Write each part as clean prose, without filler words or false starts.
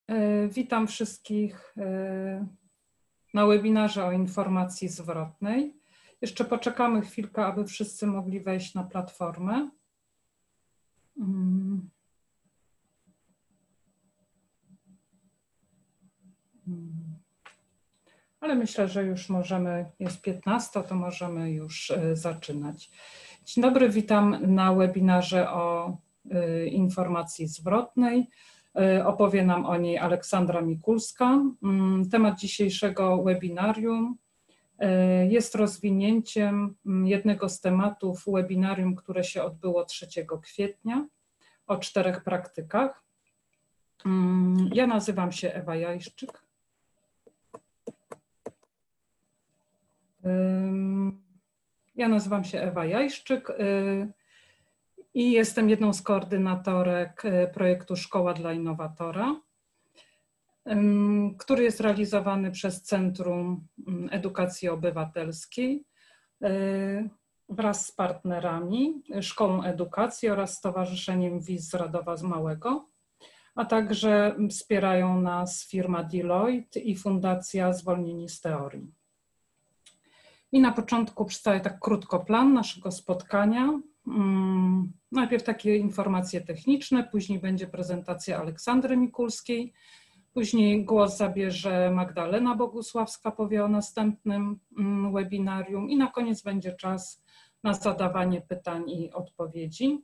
Witam wszystkich na webinarze o informacji zwrotnej. Jeszcze poczekamy chwilkę, aby wszyscy mogli wejść na platformę. Ale myślę, że już możemy, jest 15, to możemy już zaczynać. Dzień dobry, witam na webinarze o informacji zwrotnej. Opowie nam o niej Aleksandra Mikulska. Temat dzisiejszego webinarium jest rozwinięciem jednego z tematów webinarium, które się odbyło 3 kwietnia o 4 praktykach. Ja nazywam się Ewa Jajszczyk. I jestem jedną z koordynatorek projektu Szkoła dla Innowatora, który jest realizowany przez Centrum Edukacji Obywatelskiej wraz z partnerami, Szkołą Edukacji oraz Stowarzyszeniem WIS z Radowa z Małego, a także wspierają nas firma Deloitte i Fundacja Zwolnieni z Teorii. I na początku przedstawię tak krótko plan naszego spotkania. Najpierw takie informacje techniczne, później będzie prezentacja Aleksandry Mikulskiej, później głos zabierze Magdalena Bogusławska, powie o następnym webinarium i na koniec będzie czas na zadawanie pytań i odpowiedzi.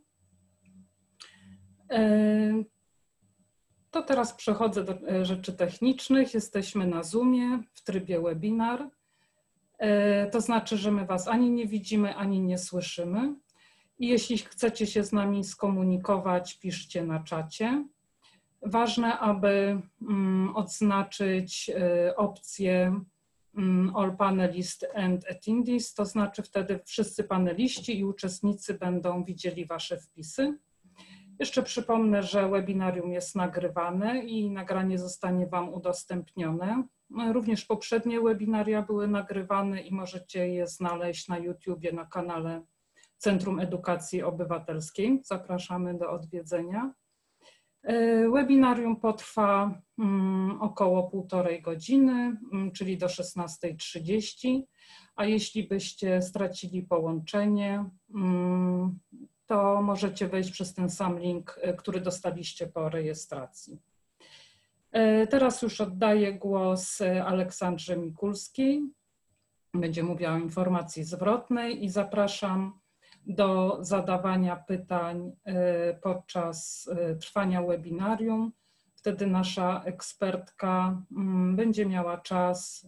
To teraz przechodzę do rzeczy technicznych. Jesteśmy na Zoomie w trybie webinar. To znaczy, że my Was ani nie widzimy, ani nie słyszymy. I jeśli chcecie się z nami skomunikować, piszcie na czacie. Ważne, aby odznaczyć opcję All Panelists and Attendees, to znaczy wtedy wszyscy paneliści i uczestnicy będą widzieli Wasze wpisy. Jeszcze przypomnę, że webinarium jest nagrywane i nagranie zostanie Wam udostępnione. Również poprzednie webinaria były nagrywane i możecie je znaleźć na YouTubie na kanale Centrum Edukacji Obywatelskiej. Zapraszamy do odwiedzenia. Webinarium potrwa około 1,5 godziny, czyli do 16:30, a jeśli byście stracili połączenie, to możecie wejść przez ten sam link, który dostaliście po rejestracji. Teraz już oddaję głos Aleksandrze Mikulskiej. Będzie mówiła o informacji zwrotnej i zapraszam do zadawania pytań podczas trwania webinarium. Wtedy nasza ekspertka będzie miała czas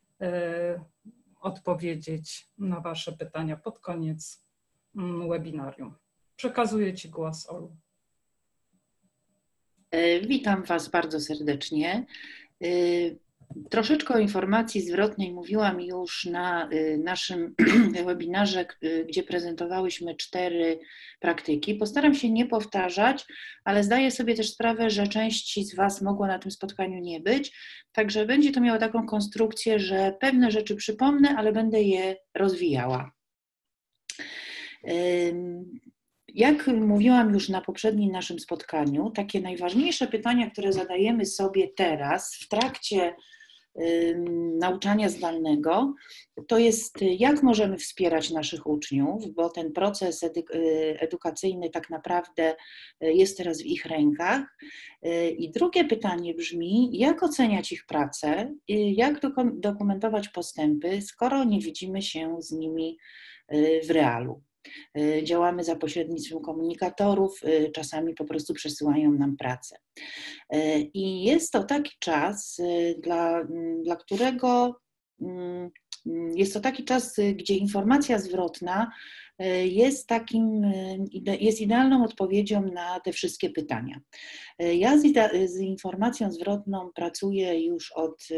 odpowiedzieć na Wasze pytania pod koniec webinarium. Przekazuję Ci głos, Olu. Witam Was bardzo serdecznie. Troszeczkę o informacji zwrotnej mówiłam już na naszym webinarze, gdzie prezentowałyśmy 4 praktyki. Postaram się nie powtarzać, ale zdaję sobie też sprawę, że części z Was mogło na tym spotkaniu nie być, także będzie to miało taką konstrukcję, że pewne rzeczy przypomnę, ale będę je rozwijała. Jak mówiłam już na poprzednim naszym spotkaniu, takie najważniejsze pytania, które zadajemy sobie teraz w trakcie nauczania zdalnego, to jest jak możemy wspierać naszych uczniów, bo ten proces edukacyjny tak naprawdę jest teraz w ich rękach. I drugie pytanie brzmi, jak oceniać ich pracę, jak dokumentować postępy, skoro nie widzimy się z nimi w realu. Działamy za pośrednictwem komunikatorów, czasami po prostu przesyłają nam pracę. I jest to taki czas, dla którego jest to taki czas, gdzie informacja zwrotna jest idealną odpowiedzią na te wszystkie pytania. Ja z informacją zwrotną pracuję już od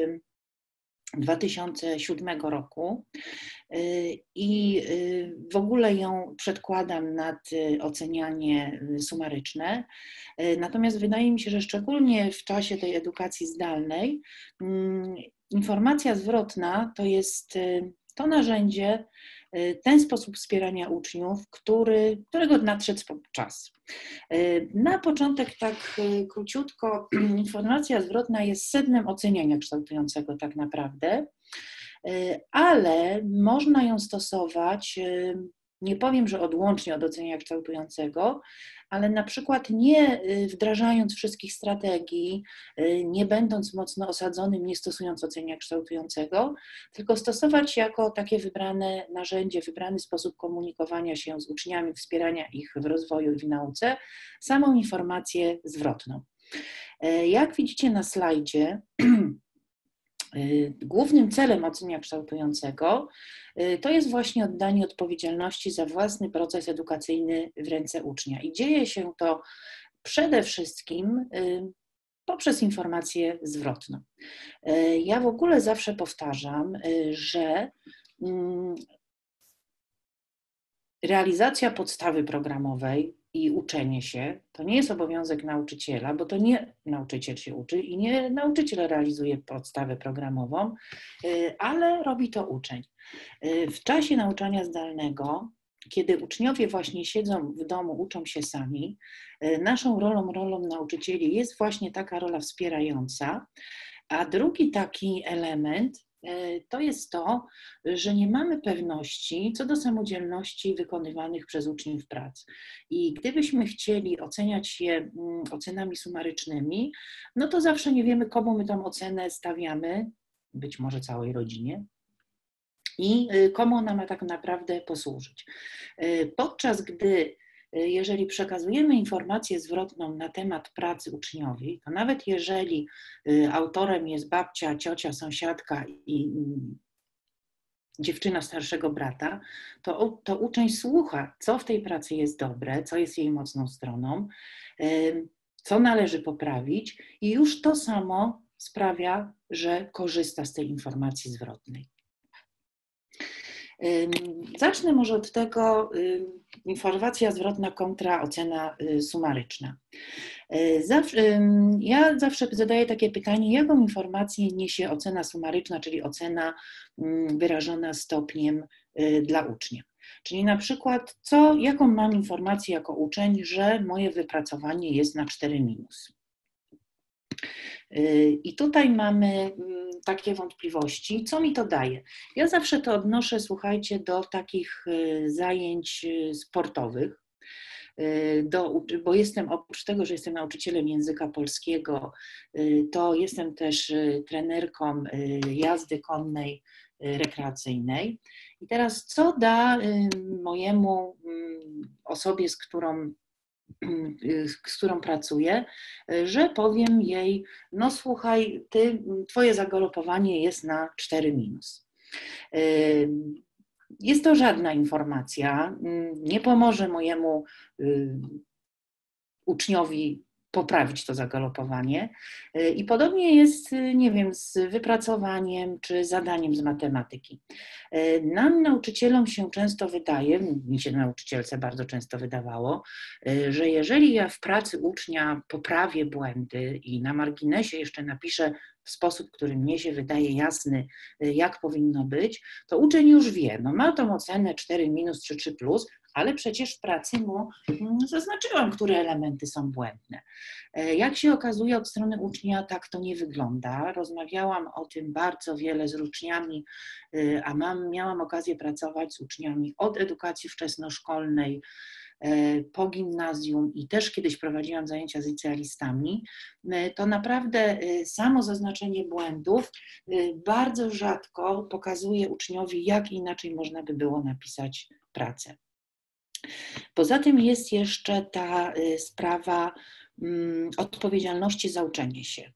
2007 roku i w ogóle ją przedkładam nad ocenianie sumaryczne. Natomiast wydaje mi się, że szczególnie w czasie tej edukacji zdalnej informacja zwrotna to jest to narzędzie, ten sposób wspierania uczniów, którego nadszedł czas. Na początek tak króciutko, informacja zwrotna jest sednem oceniania kształtującego tak naprawdę, ale można ją stosować, nie powiem, że odłącznie od oceniania kształtującego, ale na przykład nie wdrażając wszystkich strategii, nie będąc mocno osadzonym, nie stosując oceniania kształtującego, tylko stosować jako takie wybrane narzędzie, wybrany sposób komunikowania się z uczniami, wspierania ich w rozwoju i w nauce, samą informację zwrotną. Jak widzicie na slajdzie, głównym celem oceniania kształtującego to jest właśnie oddanie odpowiedzialności za własny proces edukacyjny w ręce ucznia. I dzieje się to przede wszystkim poprzez informację zwrotną. Ja w ogóle zawsze powtarzam, że realizacja podstawy programowej i uczenie się to nie jest obowiązek nauczyciela, bo to nie nauczyciel się uczy i nie nauczyciel realizuje podstawę programową, ale robi to uczeń. W czasie nauczania zdalnego, kiedy uczniowie właśnie siedzą w domu, uczą się sami, naszą rolą nauczycieli jest właśnie taka rola wspierająca, a drugi taki element to jest to, że nie mamy pewności co do samodzielności wykonywanych przez uczniów prac. I gdybyśmy chcieli oceniać je ocenami sumarycznymi, no to zawsze nie wiemy, komu my tą ocenę stawiamy, być może całej rodzinie, i komu ona ma tak naprawdę posłużyć. Podczas gdy jeżeli przekazujemy informację zwrotną na temat pracy uczniowi, to nawet jeżeli autorem jest babcia, ciocia, sąsiadka i dziewczyna starszego brata, to uczeń słucha, co w tej pracy jest dobre, co jest jej mocną stroną, co należy poprawić i już to samo sprawia, że korzysta z tej informacji zwrotnej. Zacznę może od tego, informacja zwrotna kontra ocena sumaryczna. Ja zawsze zadaję takie pytanie, jaką informację niesie ocena sumaryczna, czyli ocena wyrażona stopniem dla ucznia. Czyli na przykład, jaką mam informację jako uczeń, że moje wypracowanie jest na 4-. I tutaj mamy takie wątpliwości, co mi to daje. Ja zawsze to odnoszę, słuchajcie, do takich zajęć sportowych, bo oprócz tego, że jestem nauczycielem języka polskiego, to jestem też trenerką jazdy konnej rekreacyjnej. I teraz co da mojemu osobie, z którą pracuję, że powiem jej, no słuchaj, twoje zagalopowanie jest na 4-. Jest to żadna informacja, nie pomoże mojemu uczniowi poprawić to zagalopowanie. I podobnie jest, nie wiem, z wypracowaniem czy zadaniem z matematyki. Nam, nauczycielom, się często wydaje, mi się nauczycielce bardzo często wydawało, że jeżeli ja w pracy ucznia poprawię błędy i na marginesie jeszcze napiszę w sposób, który mnie się wydaje jasny, jak powinno być, to uczeń już wie, no ma tą ocenę 4- czy 3+, ale przecież w pracy mu zaznaczyłam, które elementy są błędne. Jak się okazuje, od strony ucznia tak to nie wygląda. Rozmawiałam o tym bardzo wiele z uczniami, a miałam okazję pracować z uczniami od edukacji wczesnoszkolnej po gimnazjum i też kiedyś prowadziłam zajęcia z licealistami, to naprawdę samo zaznaczenie błędów bardzo rzadko pokazuje uczniowi, jak inaczej można by było napisać pracę. Poza tym jest jeszcze ta sprawa odpowiedzialności za uczenie się.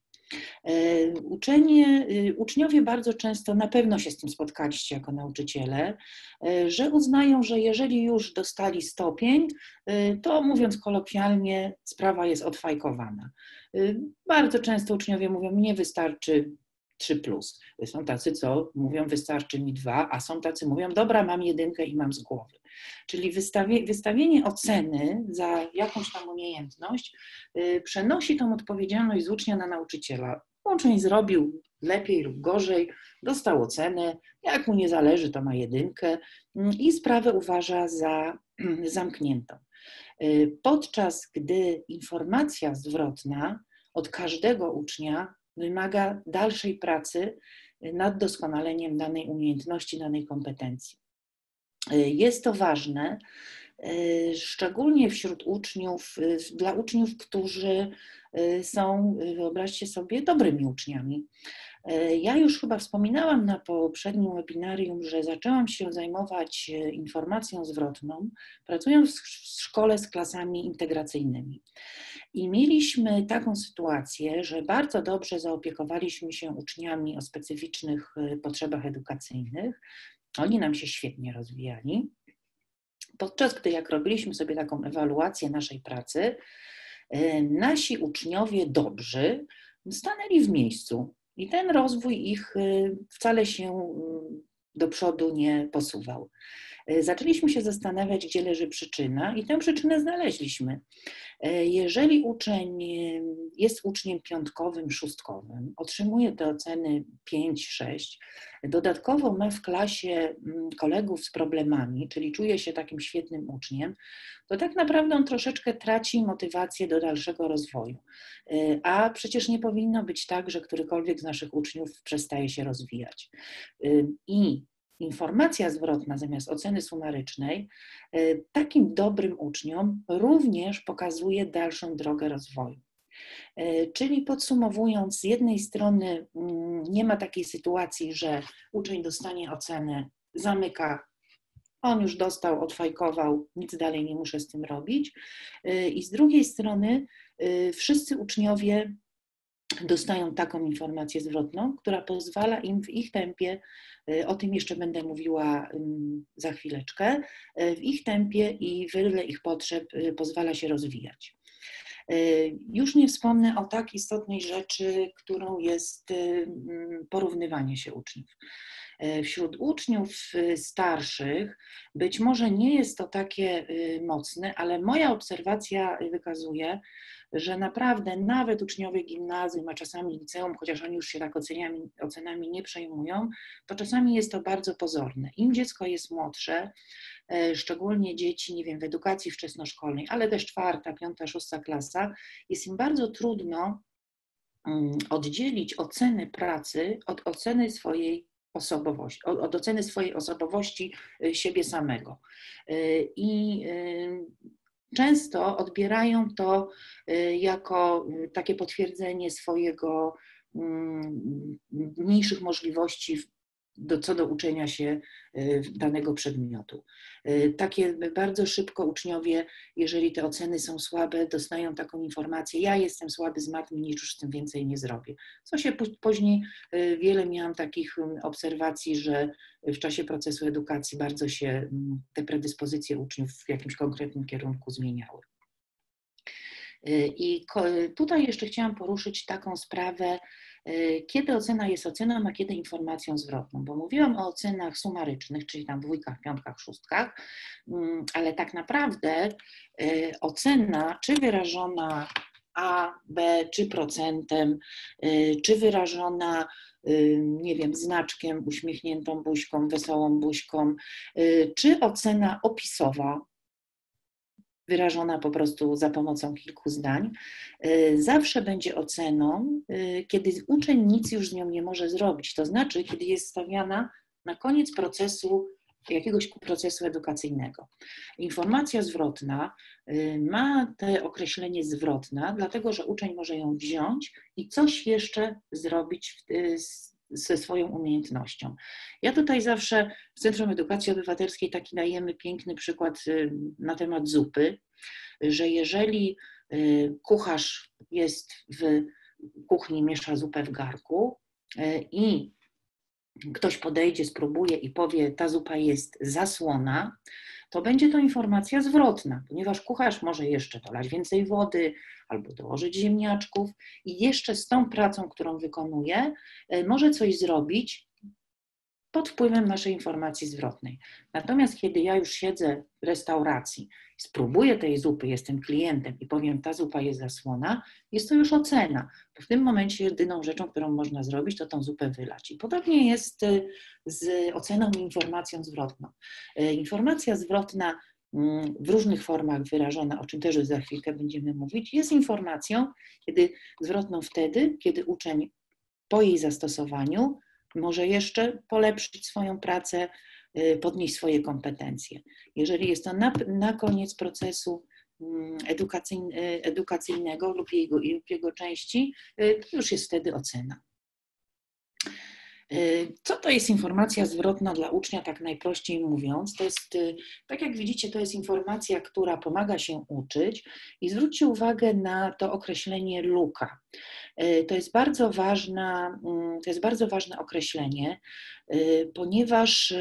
Uczniowie bardzo często, na pewno się z tym spotkaliście jako nauczyciele, że uznają, że jeżeli już dostali stopień, to mówiąc kolokwialnie, sprawa jest odfajkowana. Bardzo często uczniowie mówią, mnie wystarczy 3+. Są tacy, co mówią, wystarczy mi 2, a są tacy, mówią, dobra, mam 1 i mam z głowy. Czyli wystawienie oceny za jakąś tam umiejętność przenosi tą odpowiedzialność z ucznia na nauczyciela. Uczeń zrobił lepiej lub gorzej, dostał ocenę, jak mu nie zależy, to ma 1 i sprawę uważa za zamkniętą. Podczas gdy informacja zwrotna od każdego ucznia wymaga dalszej pracy nad doskonaleniem danej umiejętności, danej kompetencji. Jest to ważne, szczególnie wśród uczniów, dla uczniów, którzy są, wyobraźcie sobie, dobrymi uczniami. Ja już chyba wspominałam na poprzednim webinarium, że zaczęłam się zajmować informacją zwrotną, pracując w szkole z klasami integracyjnymi. I mieliśmy taką sytuację, że bardzo dobrze zaopiekowaliśmy się uczniami o specyficznych potrzebach edukacyjnych. Oni nam się świetnie rozwijali. Podczas gdy jak robiliśmy sobie taką ewaluację naszej pracy, nasi uczniowie dobrzy stanęli w miejscu i ten rozwój ich wcale się do przodu nie posuwał. Zaczęliśmy się zastanawiać, gdzie leży przyczyna i tę przyczynę znaleźliśmy. Jeżeli uczeń jest uczniem piątkowym, szóstkowym, otrzymuje te oceny 5, 6, dodatkowo ma w klasie kolegów z problemami, czyli czuje się takim świetnym uczniem, to tak naprawdę on troszeczkę traci motywację do dalszego rozwoju. A przecież nie powinno być tak, że którykolwiek z naszych uczniów przestaje się rozwijać. I informacja zwrotna zamiast oceny sumarycznej takim dobrym uczniom również pokazuje dalszą drogę rozwoju. Czyli podsumowując, z jednej strony nie ma takiej sytuacji, że uczeń dostanie ocenę, zamyka, on już dostał, odfajkował, nic dalej nie muszę z tym robić. I z drugiej strony wszyscy uczniowie dostają taką informację zwrotną, która pozwala im w ich tempie, o tym jeszcze będę mówiła za chwileczkę, w ich tempie i wedle ich potrzeb pozwala się rozwijać. Już nie wspomnę o tak istotnej rzeczy, którą jest porównywanie się uczniów. Wśród uczniów starszych być może nie jest to takie mocne, ale moja obserwacja wykazuje, że naprawdę nawet uczniowie gimnazjum, a czasami liceum, chociaż oni już się tak ocenami nie przejmują, to czasami jest to bardzo pozorne. Im dziecko jest młodsze, szczególnie dzieci, nie wiem, w edukacji wczesnoszkolnej, ale też 4., 5., 6. klasa, jest im bardzo trudno oddzielić ocenę pracy od oceny swojej osobowości, od oceny swojej osobowości siebie samego. I często odbierają to jako takie potwierdzenie swojego mniejszych możliwości co do uczenia się danego przedmiotu. Takie bardzo szybko uczniowie, jeżeli te oceny są słabe, dostają taką informację: ja jestem słaby z matmy, nic już z tym więcej nie zrobię. Co się później, wiele miałam takich obserwacji, że w czasie procesu edukacji bardzo się te predyspozycje uczniów w jakimś konkretnym kierunku zmieniały. I tutaj jeszcze chciałam poruszyć taką sprawę, kiedy ocena jest oceną, a kiedy informacją zwrotną, bo mówiłam o ocenach sumarycznych, czyli tam 2, 5, 6, ale tak naprawdę ocena, czy wyrażona A, B, czy procentem, czy wyrażona, nie wiem, znaczkiem, uśmiechniętą buźką, wesołą buźką, czy ocena opisowa, wyrażona po prostu za pomocą kilku zdań, zawsze będzie oceną, kiedy uczeń nic już z nią nie może zrobić, to znaczy, kiedy jest stawiana na koniec procesu, jakiegoś procesu edukacyjnego. Informacja zwrotna ma to określenie zwrotna, dlatego że uczeń może ją wziąć i coś jeszcze zrobić ze swoją umiejętnością. Ja tutaj zawsze w Centrum Edukacji Obywatelskiej taki dajemy piękny przykład na temat zupy, że jeżeli kucharz jest w kuchni, miesza zupę w garnku i ktoś podejdzie, spróbuje i powie: ta zupa jest zasłona, to będzie to informacja zwrotna, ponieważ kucharz może jeszcze dolać więcej wody albo dołożyć ziemniaczków i jeszcze z tą pracą, którą wykonuje, może coś zrobić, pod wpływem naszej informacji zwrotnej. Natomiast kiedy ja już siedzę w restauracji, spróbuję tej zupy, jestem klientem i powiem, ta zupa jest zasłona, jest to już ocena. Bo w tym momencie jedyną rzeczą, którą można zrobić, to tą zupę wylać. I podobnie jest z oceną i informacją zwrotną. Informacja zwrotna w różnych formach wyrażona, o czym też za chwilkę będziemy mówić, jest informacją zwrotną wtedy, kiedy uczeń po jej zastosowaniu może jeszcze polepszyć swoją pracę, podnieść swoje kompetencje. Jeżeli jest to na koniec procesu edukacyjnego lub jego części, to już jest wtedy ocena. Co to jest informacja zwrotna dla ucznia, tak najprościej mówiąc? To jest, tak jak widzicie, to jest informacja, która pomaga się uczyć i zwróćcie uwagę na to określenie luka. To jest bardzo ważne określenie, ponieważ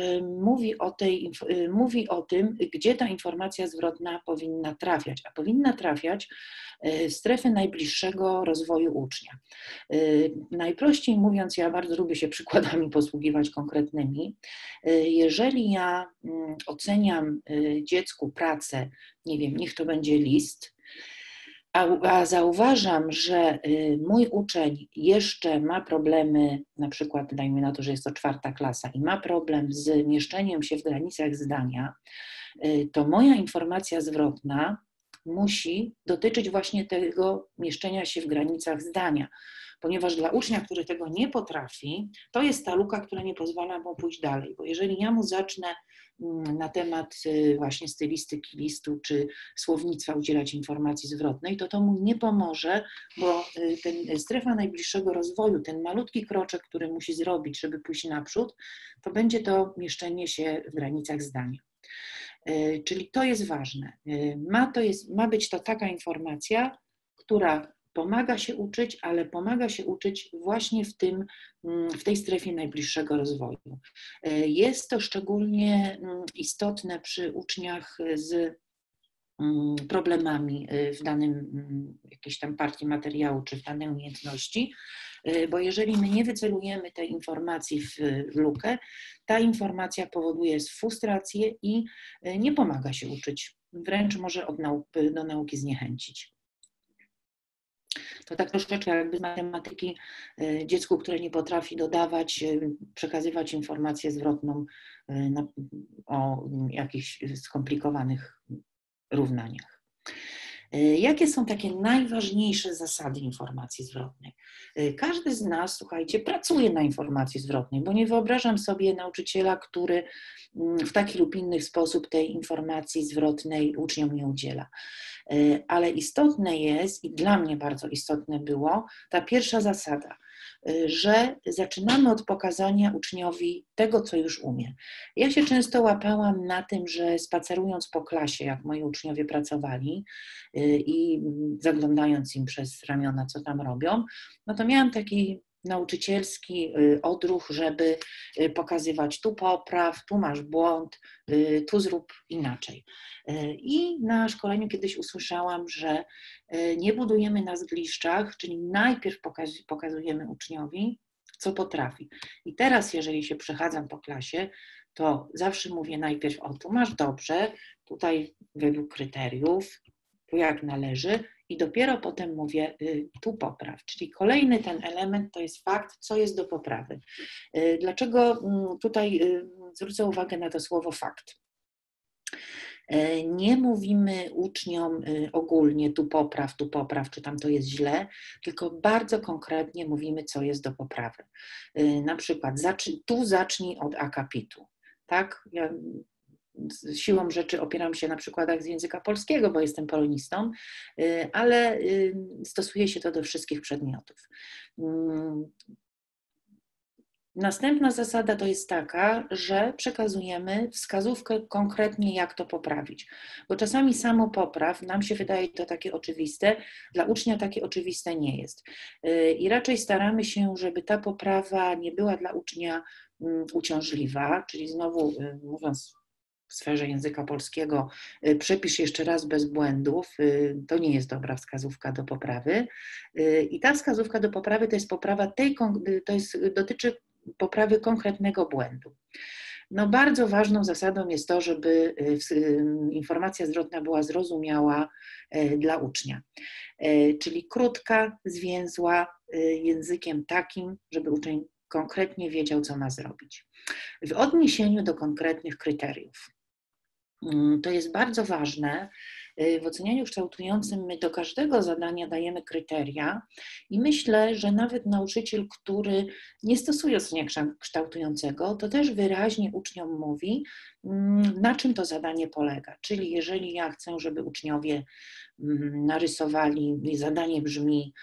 mówi o tym, gdzie ta informacja zwrotna powinna trafiać, a powinna trafiać w strefy najbliższego rozwoju ucznia. Najprościej mówiąc, ja bardzo lubię się przykładami posługiwać konkretnymi. Jeżeli ja oceniam dziecku pracę, nie wiem, niech to będzie list, a zauważam, że mój uczeń jeszcze ma problemy, na przykład dajmy na to, że jest to 4. klasa i ma problem z mieszczeniem się w granicach zdania, to moja informacja zwrotna musi dotyczyć właśnie tego mieszczenia się w granicach zdania, ponieważ dla ucznia, który tego nie potrafi, to jest ta luka, która nie pozwala mu pójść dalej, bo jeżeli ja mu zacznę na temat właśnie stylistyki listu czy słownictwa udzielać informacji zwrotnej, to mu nie pomoże, bo ten strefa najbliższego rozwoju, ten malutki kroczek, który musi zrobić, żeby pójść naprzód, to będzie to mieszczenie się w granicach zdania. Czyli to jest ważne. Ma być to taka informacja, która pomaga się uczyć, ale pomaga się uczyć właśnie w tej strefie najbliższego rozwoju. Jest to szczególnie istotne przy uczniach z problemami w danym jakiejś tam partii materiału czy w danej umiejętności, bo jeżeli my nie wycelujemy tej informacji w lukę, ta informacja powoduje frustrację i nie pomaga się uczyć, wręcz może do nauki zniechęcić. To tak troszeczkę jakby z matematyki dziecku, które nie potrafi dodawać, przekazywać informację zwrotną o jakichś skomplikowanych równaniach. Jakie są takie najważniejsze zasady informacji zwrotnej? Każdy z nas, słuchajcie, pracuje na informacji zwrotnej, bo nie wyobrażam sobie nauczyciela, który w taki lub inny sposób tej informacji zwrotnej uczniom nie udziela. Ale istotne jest, i dla mnie bardzo istotne było, ta pierwsza zasada, że zaczynamy od pokazania uczniowi tego, co już umie. Ja się często łapałam na tym, że spacerując po klasie, jak moi uczniowie pracowali i zaglądając im przez ramiona, co tam robią, no to miałam taki nauczycielski odruch, żeby pokazywać tu popraw, tu masz błąd, tu zrób inaczej. I na szkoleniu kiedyś usłyszałam, że nie budujemy na zgliszczach, czyli najpierw pokazujemy uczniowi, co potrafi. I teraz, jeżeli się przechadzam po klasie, to zawsze mówię najpierw, o tu masz dobrze, tutaj według kryteriów, tu jak należy, i dopiero potem mówię, tu popraw. Czyli kolejny ten element to jest fakt, co jest do poprawy. Dlaczego tutaj zwrócę uwagę na to słowo fakt? Nie mówimy uczniom ogólnie tu popraw, czy tam to jest źle, tylko bardzo konkretnie mówimy, co jest do poprawy. Na przykład tu zacznij od akapitu. Tak? Ja siłą rzeczy opieram się na przykładach z języka polskiego, bo jestem polonistą, ale stosuje się to do wszystkich przedmiotów. Następna zasada to jest taka, że przekazujemy wskazówkę konkretnie, jak to poprawić. Bo czasami samo popraw, nam się wydaje to takie oczywiste, dla ucznia takie oczywiste nie jest. I raczej staramy się, żeby ta poprawa nie była dla ucznia uciążliwa, czyli znowu mówiąc w sferze języka polskiego, przepisz jeszcze raz bez błędów, to nie jest dobra wskazówka do poprawy. I ta wskazówka do poprawy to jest poprawa dotyczy poprawy konkretnego błędu. No bardzo ważną zasadą jest to, żeby informacja zwrotna była zrozumiała dla ucznia, czyli krótka, zwięzła, językiem takim, żeby uczeń konkretnie wiedział, co ma zrobić. W odniesieniu do konkretnych kryteriów. To jest bardzo ważne. W ocenianiu kształtującym my do każdego zadania dajemy kryteria i myślę, że nawet nauczyciel, który nie stosuje oceniania kształtującego, to też wyraźnie uczniom mówi, na czym to zadanie polega. Czyli jeżeli ja chcę, żeby uczniowie narysowali, zadanie brzmi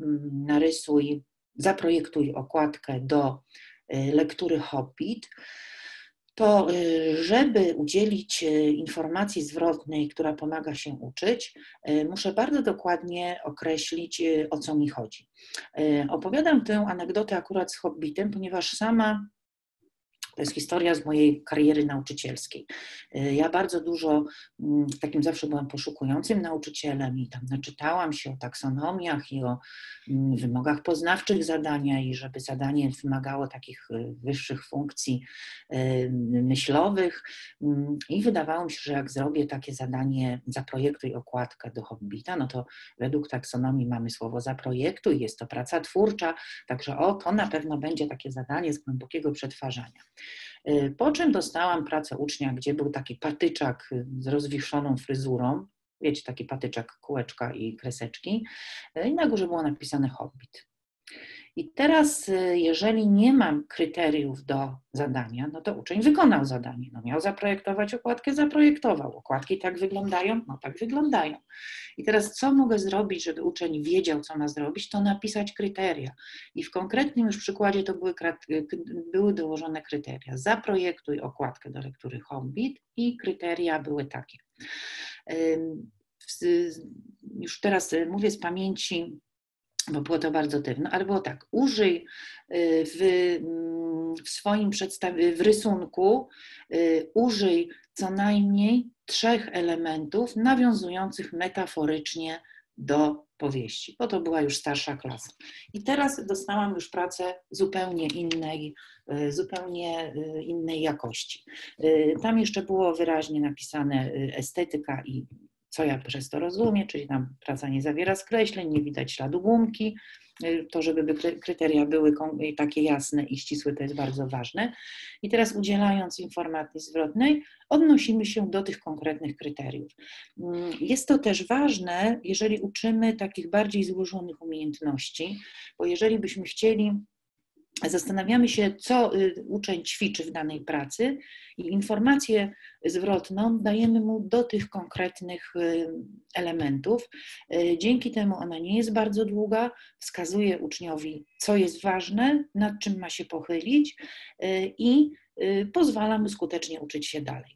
narysuj, zaprojektuj okładkę do lektury Hobbit, to żeby udzielić informacji zwrotnej, która pomaga się uczyć, muszę bardzo dokładnie określić, o co mi chodzi. Opowiadam tę anegdotę akurat z Hobbitem, ponieważ sama to jest historia z mojej kariery nauczycielskiej. Ja bardzo dużo, takim zawsze byłam poszukującym nauczycielem i tam naczytałam się o taksonomiach i o wymogach poznawczych zadania i żeby zadanie wymagało takich wyższych funkcji myślowych i wydawało mi się, że jak zrobię takie zadanie zaprojektuj okładkę do Hobbita, no to według taksonomii mamy słowo zaprojektuj, jest to praca twórcza, także to na pewno będzie takie zadanie z głębokiego przetwarzania. Po czym dostałam pracę ucznia, gdzie był taki patyczak z rozwiszoną fryzurą, wiecie, taki patyczak, kółeczka i kreseczki i na górze było napisane Hobbit. I teraz, jeżeli nie mam kryteriów do zadania, no to uczeń wykonał zadanie. No miał zaprojektować okładkę, zaprojektował. Okładki tak wyglądają, no tak wyglądają. I teraz co mogę zrobić, żeby uczeń wiedział, co ma zrobić, to napisać kryteria. I w konkretnym już przykładzie to były dołożone kryteria. Zaprojektuj okładkę do lektury Hobbit i kryteria były takie. Już teraz mówię z pamięci, bo było to bardzo trudno, ale było tak, użyj w swoim w rysunku, użyj co najmniej 3 elementów nawiązujących metaforycznie do powieści, bo to była już starsza klasa. I teraz dostałam już pracę zupełnie innej jakości. Tam jeszcze było wyraźnie napisane estetyka i co ja przez to rozumiem, czyli tam praca nie zawiera skreśleń, nie widać śladu gumki, to żeby kryteria były takie jasne i ścisłe, to jest bardzo ważne. I teraz udzielając informacji zwrotnej, odnosimy się do tych konkretnych kryteriów. Jest to też ważne, jeżeli uczymy takich bardziej złożonych umiejętności, bo jeżeli byśmy chcieli, zastanawiamy się, co uczeń ćwiczy w danej pracy i informację zwrotną dajemy mu do tych konkretnych elementów. Dzięki temu ona nie jest bardzo długa, wskazuje uczniowi, co jest ważne, nad czym ma się pochylić i pozwala mu skutecznie uczyć się dalej.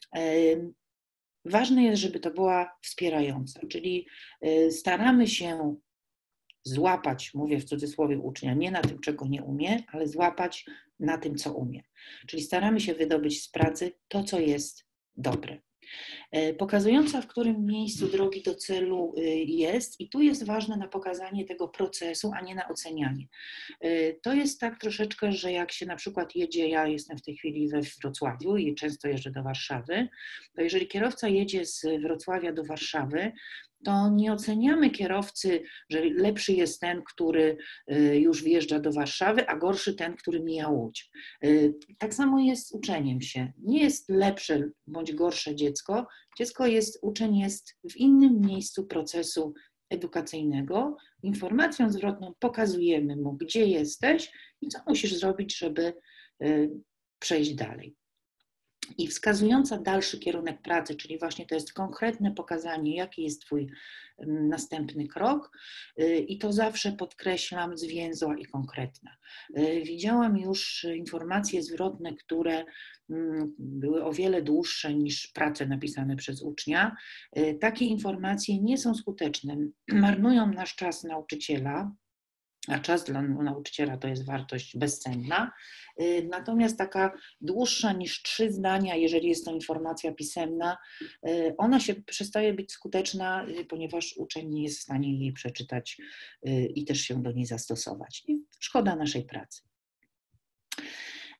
Ważne jest, żeby to była wspierająca, czyli staramy się złapać, mówię w cudzysłowie ucznia, nie na tym, czego nie umie, ale złapać na tym, co umie. Czyli staramy się wydobyć z pracy to, co jest dobre. Pokazująca, w którym miejscu drogi do celu jest i tu jest ważne na pokazanie tego procesu, a nie na ocenianie. To jest tak troszeczkę, że jak się na przykład jedzie, ja jestem w tej chwili we Wrocławiu i często jeżdżę do Warszawy, to jeżeli kierowca jedzie z Wrocławia do Warszawy, to nie oceniamy kierowcy, że lepszy jest ten, który już wjeżdża do Warszawy, a gorszy ten, który mija Łódź. Tak samo jest z uczeniem się. Nie jest lepsze bądź gorsze dziecko. Uczeń jest w innym miejscu procesu edukacyjnego. Informacją zwrotną pokazujemy mu, gdzie jesteś i co musisz zrobić, żeby przejść dalej. I wskazująca dalszy kierunek pracy, czyli właśnie to jest konkretne pokazanie, jaki jest Twój następny krok i to zawsze podkreślam zwięzła i konkretna. Widziałam już informacje zwrotne, które były o wiele dłuższe niż prace napisane przez ucznia. Takie informacje nie są skuteczne, marnują nasz czas nauczyciela, a czas dla nauczyciela to jest wartość bezcenna. Natomiast taka dłuższa niż 3 zdania, jeżeli jest to informacja pisemna, ona się przestaje być skuteczna, ponieważ uczeń nie jest w stanie jej przeczytać i też się do niej zastosować. I szkoda naszej pracy.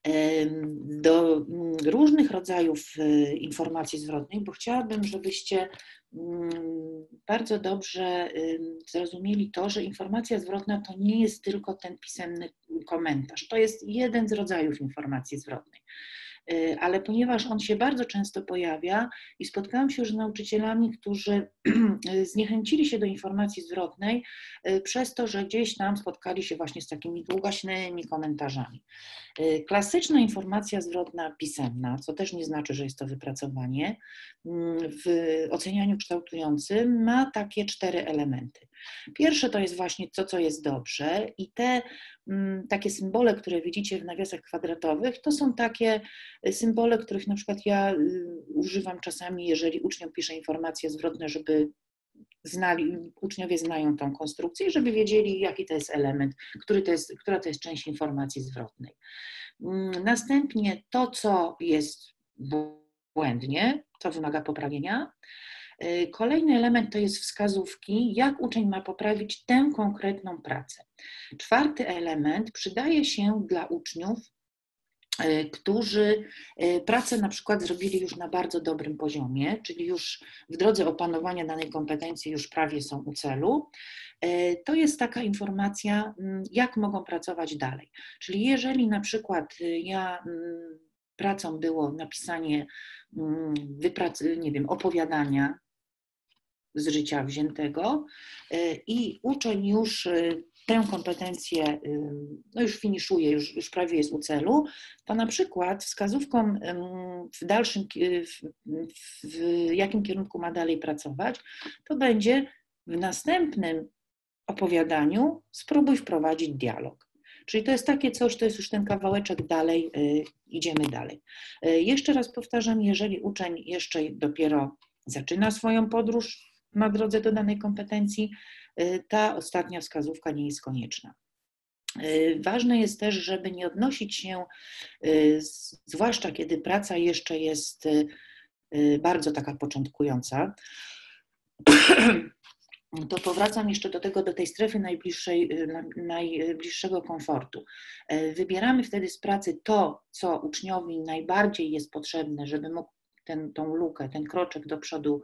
do różnych rodzajów informacji zwrotnej, bo chciałabym, żebyście bardzo dobrze zrozumieli to, że informacja zwrotna to nie jest tylko ten pisemny komentarz. To jest jeden z rodzajów informacji zwrotnej. Ale ponieważ on się bardzo często pojawia i spotkałam się już z nauczycielami, którzy zniechęcili się do informacji zwrotnej przez to, że gdzieś tam spotkali się właśnie z takimi długaśnymi komentarzami. Klasyczna informacja zwrotna pisemna, co też nie znaczy, że jest to wypracowanie, w ocenianiu kształtującym ma takie 4 elementy. Pierwsze to jest właśnie to, co jest dobrze i te takie symbole, które widzicie w nawiasach kwadratowych, to są takie symbole, których na przykład ja używam czasami, jeżeli uczniom piszę informacje zwrotne, żeby uczniowie znają tą konstrukcję, żeby wiedzieli, jaki to jest element, która to jest część informacji zwrotnej. Następnie to, co jest błędnie, co wymaga poprawienia. Kolejny element to jest wskazówki, jak uczeń ma poprawić tę konkretną pracę. 4. element przydaje się dla uczniów, którzy pracę na przykład zrobili już na bardzo dobrym poziomie, czyli już w drodze opanowania danej kompetencji już prawie są u celu. To jest taka informacja, jak mogą pracować dalej. Czyli jeżeli na przykład pracą było napisanie nie wiem, opowiadania z życia wziętego i uczeń już tę kompetencję no już finiszuje, już prawie jest u celu, to na przykład wskazówką w jakim kierunku ma dalej pracować, to będzie w następnym opowiadaniu spróbuj wprowadzić dialog. Czyli to jest takie coś, to jest już ten kawałeczek dalej, idziemy dalej. Jeszcze raz powtarzam, jeżeli uczeń jeszcze dopiero zaczyna swoją podróż na drodze do danej kompetencji, ta ostatnia wskazówka nie jest konieczna. Ważne jest też, żeby nie odnosić się, zwłaszcza kiedy praca jeszcze jest bardzo taka początkująca, to powracam jeszcze do tej strefy najbliższego komfortu. Wybieramy wtedy z pracy to, co uczniowi najbardziej jest potrzebne, żeby mógł tą lukę, ten kroczek do przodu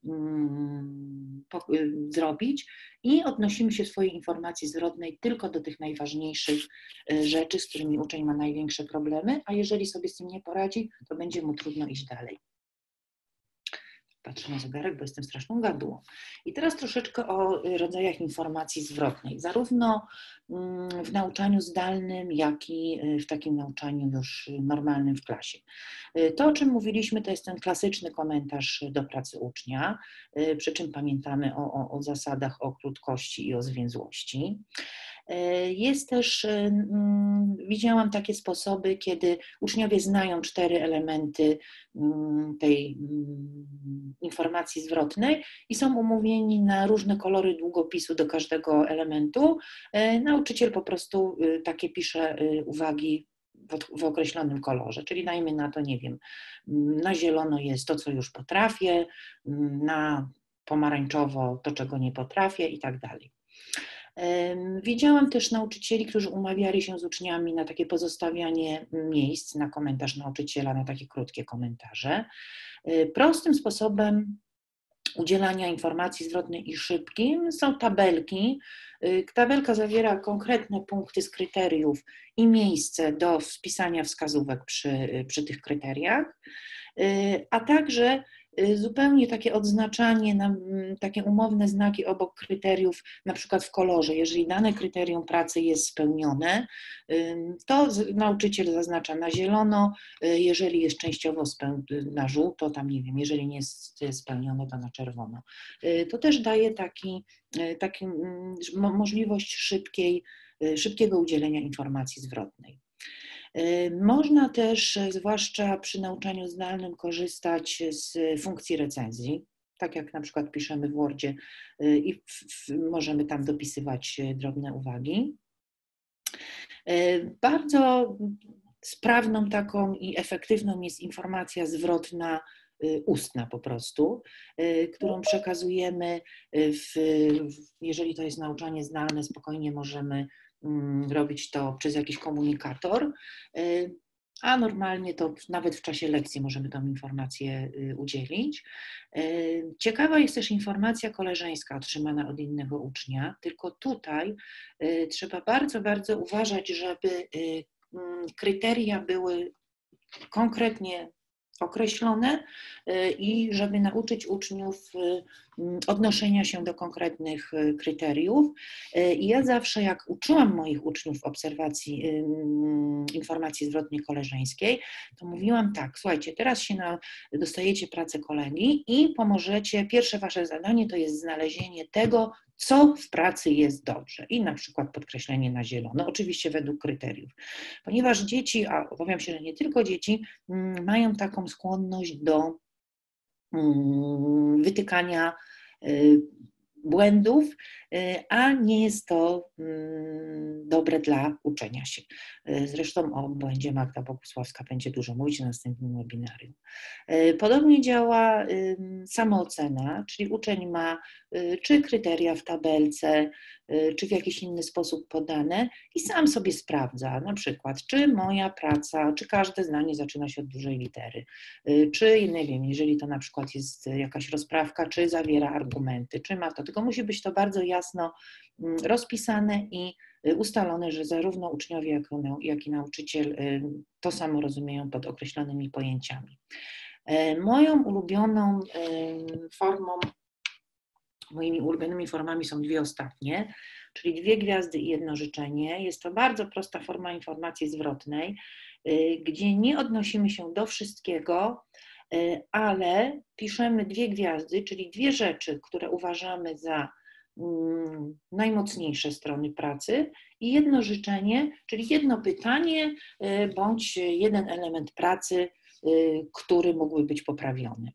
zrobić i odnosimy się w swojej informacji zwrotnej tylko do tych najważniejszych rzeczy, z którymi uczeń ma największe problemy, a jeżeli sobie z tym nie poradzi, to będzie mu trudno iść dalej. Patrzę na zegarek, bo jestem straszną gadułą. I teraz troszeczkę o rodzajach informacji zwrotnej, zarówno w nauczaniu zdalnym, jak i w takim nauczaniu już normalnym w klasie. To, o czym mówiliśmy, to jest ten klasyczny komentarz do pracy ucznia, przy czym pamiętamy o zasadach, o krótkości i o zwięzłości. Jest też, widziałam takie sposoby, kiedy uczniowie znają 4 elementy tej informacji zwrotnej i są umówieni na różne kolory długopisu do każdego elementu. Nauczyciel po prostu takie pisze uwagi w określonym kolorze, czyli dajmy na to, nie wiem, na zielono jest to, co już potrafię, na pomarańczowo to, czego nie potrafię i tak dalej. Widziałam też nauczycieli, którzy umawiali się z uczniami na takie pozostawianie miejsc na komentarz nauczyciela, na takie krótkie komentarze. Prostym sposobem udzielania informacji zwrotnej i szybkim są tabelki. Tabelka zawiera konkretne punkty z kryteriów i miejsce do wpisania wskazówek przy tych kryteriach, a także zupełnie takie odznaczanie, takie umowne znaki obok kryteriów, na przykład w kolorze. Jeżeli dane kryterium pracy jest spełnione, to nauczyciel zaznacza na zielono, jeżeli jest częściowo na żółto, tam nie wiem, jeżeli nie jest spełnione, to na czerwono. To też daje możliwość szybkiego udzielenia informacji zwrotnej. Można też, zwłaszcza przy nauczaniu zdalnym, korzystać z funkcji recenzji, tak jak na przykład piszemy w Wordzie i możemy tam dopisywać drobne uwagi. Bardzo sprawną taką i efektywną jest informacja zwrotna ustna po prostu, którą przekazujemy, jeżeli to jest nauczanie zdalne, spokojnie możemy robić to przez jakiś komunikator. a normalnie to nawet w czasie lekcji możemy tą informację udzielić. Ciekawa jest też informacja koleżeńska otrzymana od innego ucznia, tylko tutaj trzeba bardzo, bardzo uważać, żeby kryteria były konkretnie określone i żeby nauczyć uczniów odnoszenia się do konkretnych kryteriów. I ja zawsze, jak uczyłam moich uczniów obserwacji informacji zwrotnej koleżeńskiej, to mówiłam tak: słuchajcie, teraz dostajecie pracę kolegi i pomożecie, pierwsze wasze zadanie to jest znalezienie tego, co w pracy jest dobrze i na przykład podkreślenie na zielono, oczywiście według kryteriów. Ponieważ dzieci, a obawiam się, że nie tylko dzieci, mają taką skłonność do wytykania błędów, a nie jest to dobre dla uczenia się. Zresztą o błędzie Magda Bogusławska będzie dużo mówić na następnym webinarium. Podobnie działa samoocena, czyli uczeń ma czy kryteria w tabelce, czy w jakiś inny sposób podane i sam sobie sprawdza, na przykład, czy moja praca, czy każde zdanie zaczyna się od dużej litery, czy, nie wiem, jeżeli to na przykład jest jakaś rozprawka, czy zawiera argumenty, czy ma to, tylko musi być to bardzo jasno rozpisane i ustalone, że zarówno uczniowie, jak i nauczyciel to samo rozumieją pod określonymi pojęciami. Moimi ulubionymi formami są dwie ostatnie, czyli 2 gwiazdy i 1 życzenie. Jest to bardzo prosta forma informacji zwrotnej, gdzie nie odnosimy się do wszystkiego, ale piszemy 2 gwiazdy, czyli 2 rzeczy, które uważamy za najmocniejsze strony pracy i 1 życzenie, czyli 1 pytanie bądź 1 element pracy, który mógłby być poprawiony.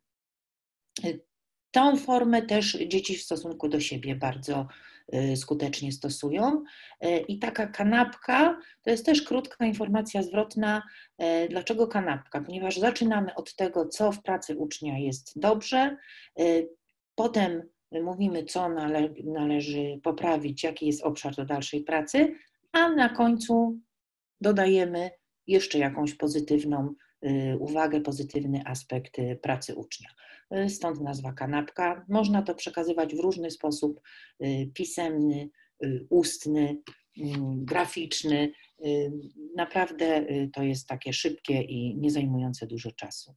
Tą formę też dzieci w stosunku do siebie bardzo skutecznie stosują. I taka kanapka to jest też krótka informacja zwrotna. Dlaczego kanapka? Ponieważ zaczynamy od tego, co w pracy ucznia jest dobrze, potem mówimy, co należy poprawić, jaki jest obszar do dalszej pracy, a na końcu dodajemy jeszcze jakąś pozytywną uwagę, pozytywny aspekt pracy ucznia. Stąd nazwa kanapka. Można to przekazywać w różny sposób: pisemny, ustny, graficzny. Naprawdę to jest takie szybkie i nie zajmujące dużo czasu.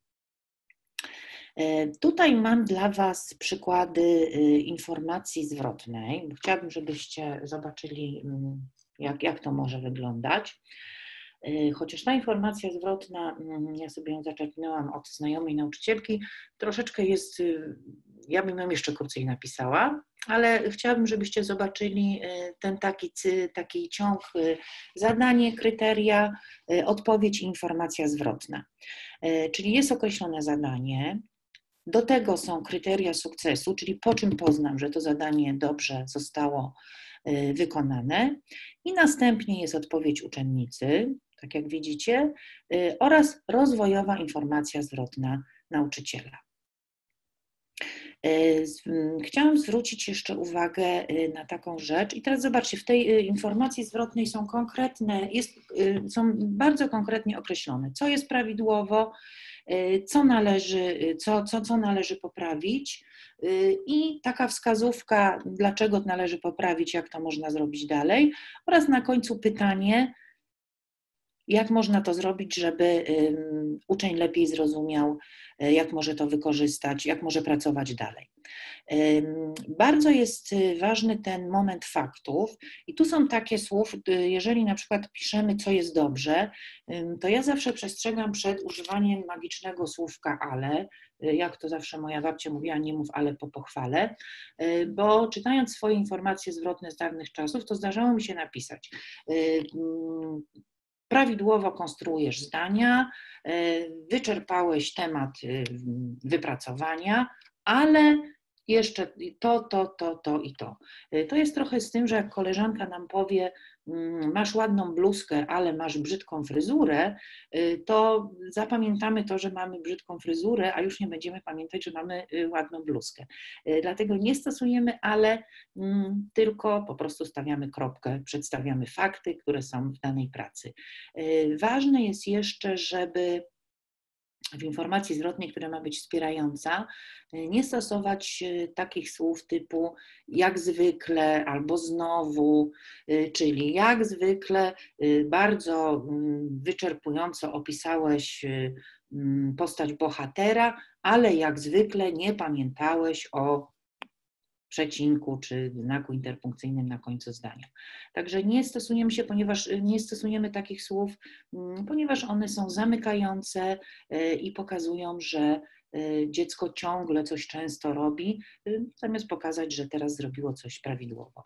Tutaj mam dla Was przykłady informacji zwrotnej. Chciałabym, żebyście zobaczyli, jak to może wyglądać. Chociaż ta informacja zwrotna, ja sobie ją zaczerpnęłam od znajomej nauczycielki, troszeczkę jest, ja bym ją jeszcze krócej napisała, ale chciałabym, żebyście zobaczyli ten taki ciąg: zadanie, kryteria, odpowiedź i informacja zwrotna. Czyli jest określone zadanie, do tego są kryteria sukcesu, czyli po czym poznam, że to zadanie dobrze zostało wykonane, i następnie jest odpowiedź uczennicy, tak jak widzicie, oraz rozwojowa informacja zwrotna nauczyciela. Chciałam zwrócić jeszcze uwagę na taką rzecz i teraz zobaczcie, w tej informacji zwrotnej są bardzo konkretnie określone, co jest prawidłowo, co należy poprawić i taka wskazówka, dlaczego należy poprawić, jak to można zrobić dalej, oraz na końcu pytanie, jak można to zrobić, żeby uczeń lepiej zrozumiał, jak może to wykorzystać, jak może pracować dalej. Bardzo jest ważny ten moment faktów i tu są takie słów, jeżeli na przykład piszemy, co jest dobrze, to ja zawsze przestrzegam przed używaniem magicznego słówka ale, jak to zawsze moja babcia mówiła: nie mów ale po pochwale, bo czytając swoje informacje zwrotne z dawnych czasów, to zdarzało mi się napisać: prawidłowo konstruujesz zdania, wyczerpałeś temat wypracowania, ale jeszcze to i to. To jest trochę z tym, że jak koleżanka nam powie, masz ładną bluzkę, ale masz brzydką fryzurę, to zapamiętamy to, że mamy brzydką fryzurę, a już nie będziemy pamiętać, że mamy ładną bluzkę. Dlatego nie stosujemy ale, tylko po prostu stawiamy kropkę, przedstawiamy fakty, które są w danej pracy. Ważne jest jeszcze, żeby w informacji zwrotnej, która ma być wspierająca, nie stosować takich słów typu jak zwykle albo znowu, czyli jak zwykle bardzo wyczerpująco opisałeś postać bohatera, ale jak zwykle nie pamiętałeś o przecinku czy znaku interpunkcyjnym na końcu zdania. Także nie stosujemy się, ponieważ nie stosujemy takich słów, ponieważ one są zamykające i pokazują, że dziecko ciągle coś często robi, zamiast pokazać, że teraz zrobiło coś prawidłowo.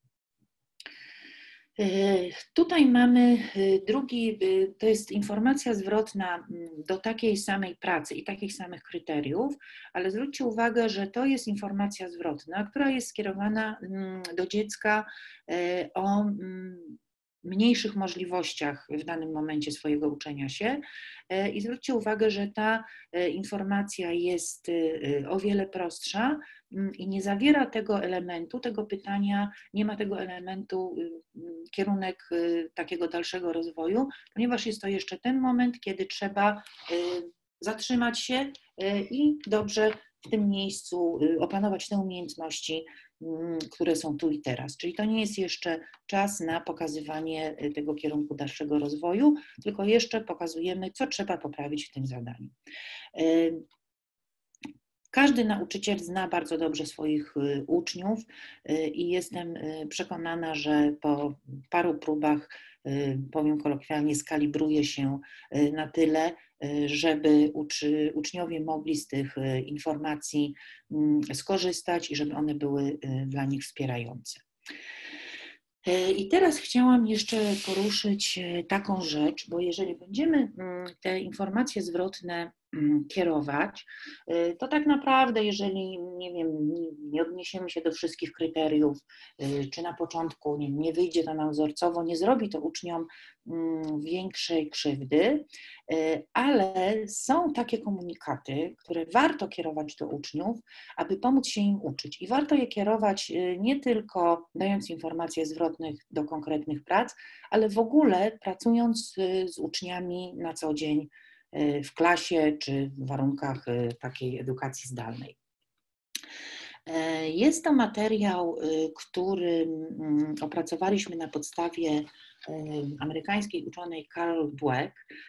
Tutaj mamy drugi, to jest informacja zwrotna do takiej samej pracy i takich samych kryteriów, ale zwróćcie uwagę, że to jest informacja zwrotna, która jest skierowana do dziecka o mniejszych możliwościach w danym momencie swojego uczenia się i zwróćcie uwagę, że ta informacja jest o wiele prostsza i nie zawiera tego elementu, tego pytania, nie ma tego elementu kierunek takiego dalszego rozwoju, ponieważ jest to jeszcze ten moment, kiedy trzeba zatrzymać się i dobrze w tym miejscu opanować te umiejętności, które są tu i teraz. Czyli to nie jest jeszcze czas na pokazywanie tego kierunku dalszego rozwoju, tylko jeszcze pokazujemy, co trzeba poprawić w tym zadaniu. Każdy nauczyciel zna bardzo dobrze swoich uczniów i jestem przekonana, że po paru próbach, powiem kolokwialnie, skalibruje się na tyle, żeby uczniowie mogli z tych informacji skorzystać i żeby one były dla nich wspierające. I teraz chciałam jeszcze poruszyć taką rzecz, bo jeżeli będziemy te informacje zwrotne kierować, to tak naprawdę, jeżeli nie wiem, nie odniesiemy się do wszystkich kryteriów, czy na początku nie wyjdzie to nam wzorcowo, nie zrobi to uczniom większej krzywdy, ale są takie komunikaty, które warto kierować do uczniów, aby pomóc się im uczyć. I warto je kierować nie tylko dając informacje zwrotne do konkretnych prac, ale w ogóle pracując z uczniami na co dzień w klasie czy w warunkach takiej edukacji zdalnej. Jest to materiał, który opracowaliśmy na podstawie amerykańskiej uczonej Carol Dweck.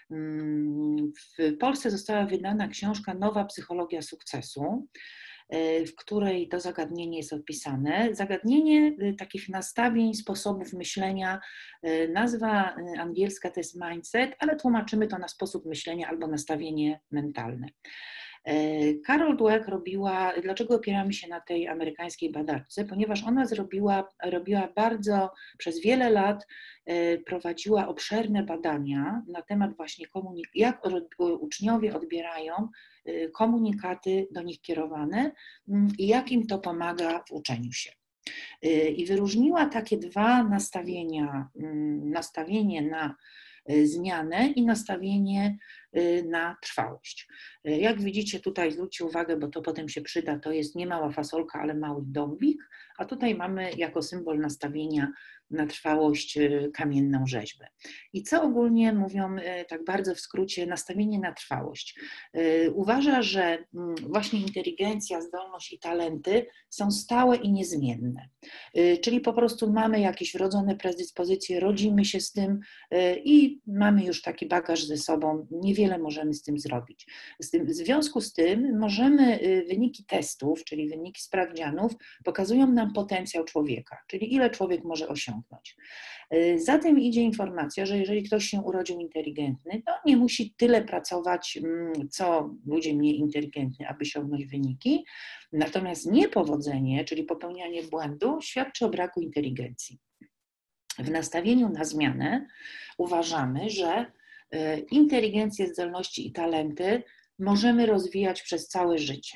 W Polsce została wydana książka Nowa psychologia sukcesu, w której to zagadnienie jest opisane. Zagadnienie takich nastawień, sposobów myślenia, nazwa angielska to jest mindset, ale tłumaczymy to na sposób myślenia albo nastawienie mentalne. Carol Dweck dlaczego opieramy się na tej amerykańskiej badaczce? Ponieważ ona robiła bardzo, przez wiele lat prowadziła obszerne badania na temat właśnie jak uczniowie odbierają komunikaty do nich kierowane i jak im to pomaga w uczeniu się. I wyróżniła takie dwa nastawienia, nastawienie na zmianę i nastawienie na trwałość. Jak widzicie tutaj, zwróćcie uwagę, bo to potem się przyda, to jest nie mała fasolka, ale mały dąbik, a tutaj mamy jako symbol nastawienia na trwałość kamienną rzeźbę. I co ogólnie mówią, tak bardzo w skrócie, nastawienie na trwałość? Uważa, że właśnie inteligencja, zdolność i talenty są stałe i niezmienne. Czyli po prostu mamy jakieś wrodzone predyspozycje, rodzimy się z tym i mamy już taki bagaż ze sobą, niewiele możemy z tym zrobić. W związku z tym możemy, wyniki testów, czyli wyniki sprawdzianów, pokazują nam potencjał człowieka, czyli ile człowiek może osiągnąć. Za tym idzie informacja, że jeżeli ktoś się urodził inteligentny, to nie musi tyle pracować, co ludzie mniej inteligentni, aby osiągnąć wyniki. Natomiast niepowodzenie, czyli popełnianie błędu, świadczy o braku inteligencji. W nastawieniu na zmianę uważamy, że inteligencję, zdolności i talenty możemy rozwijać przez całe życie.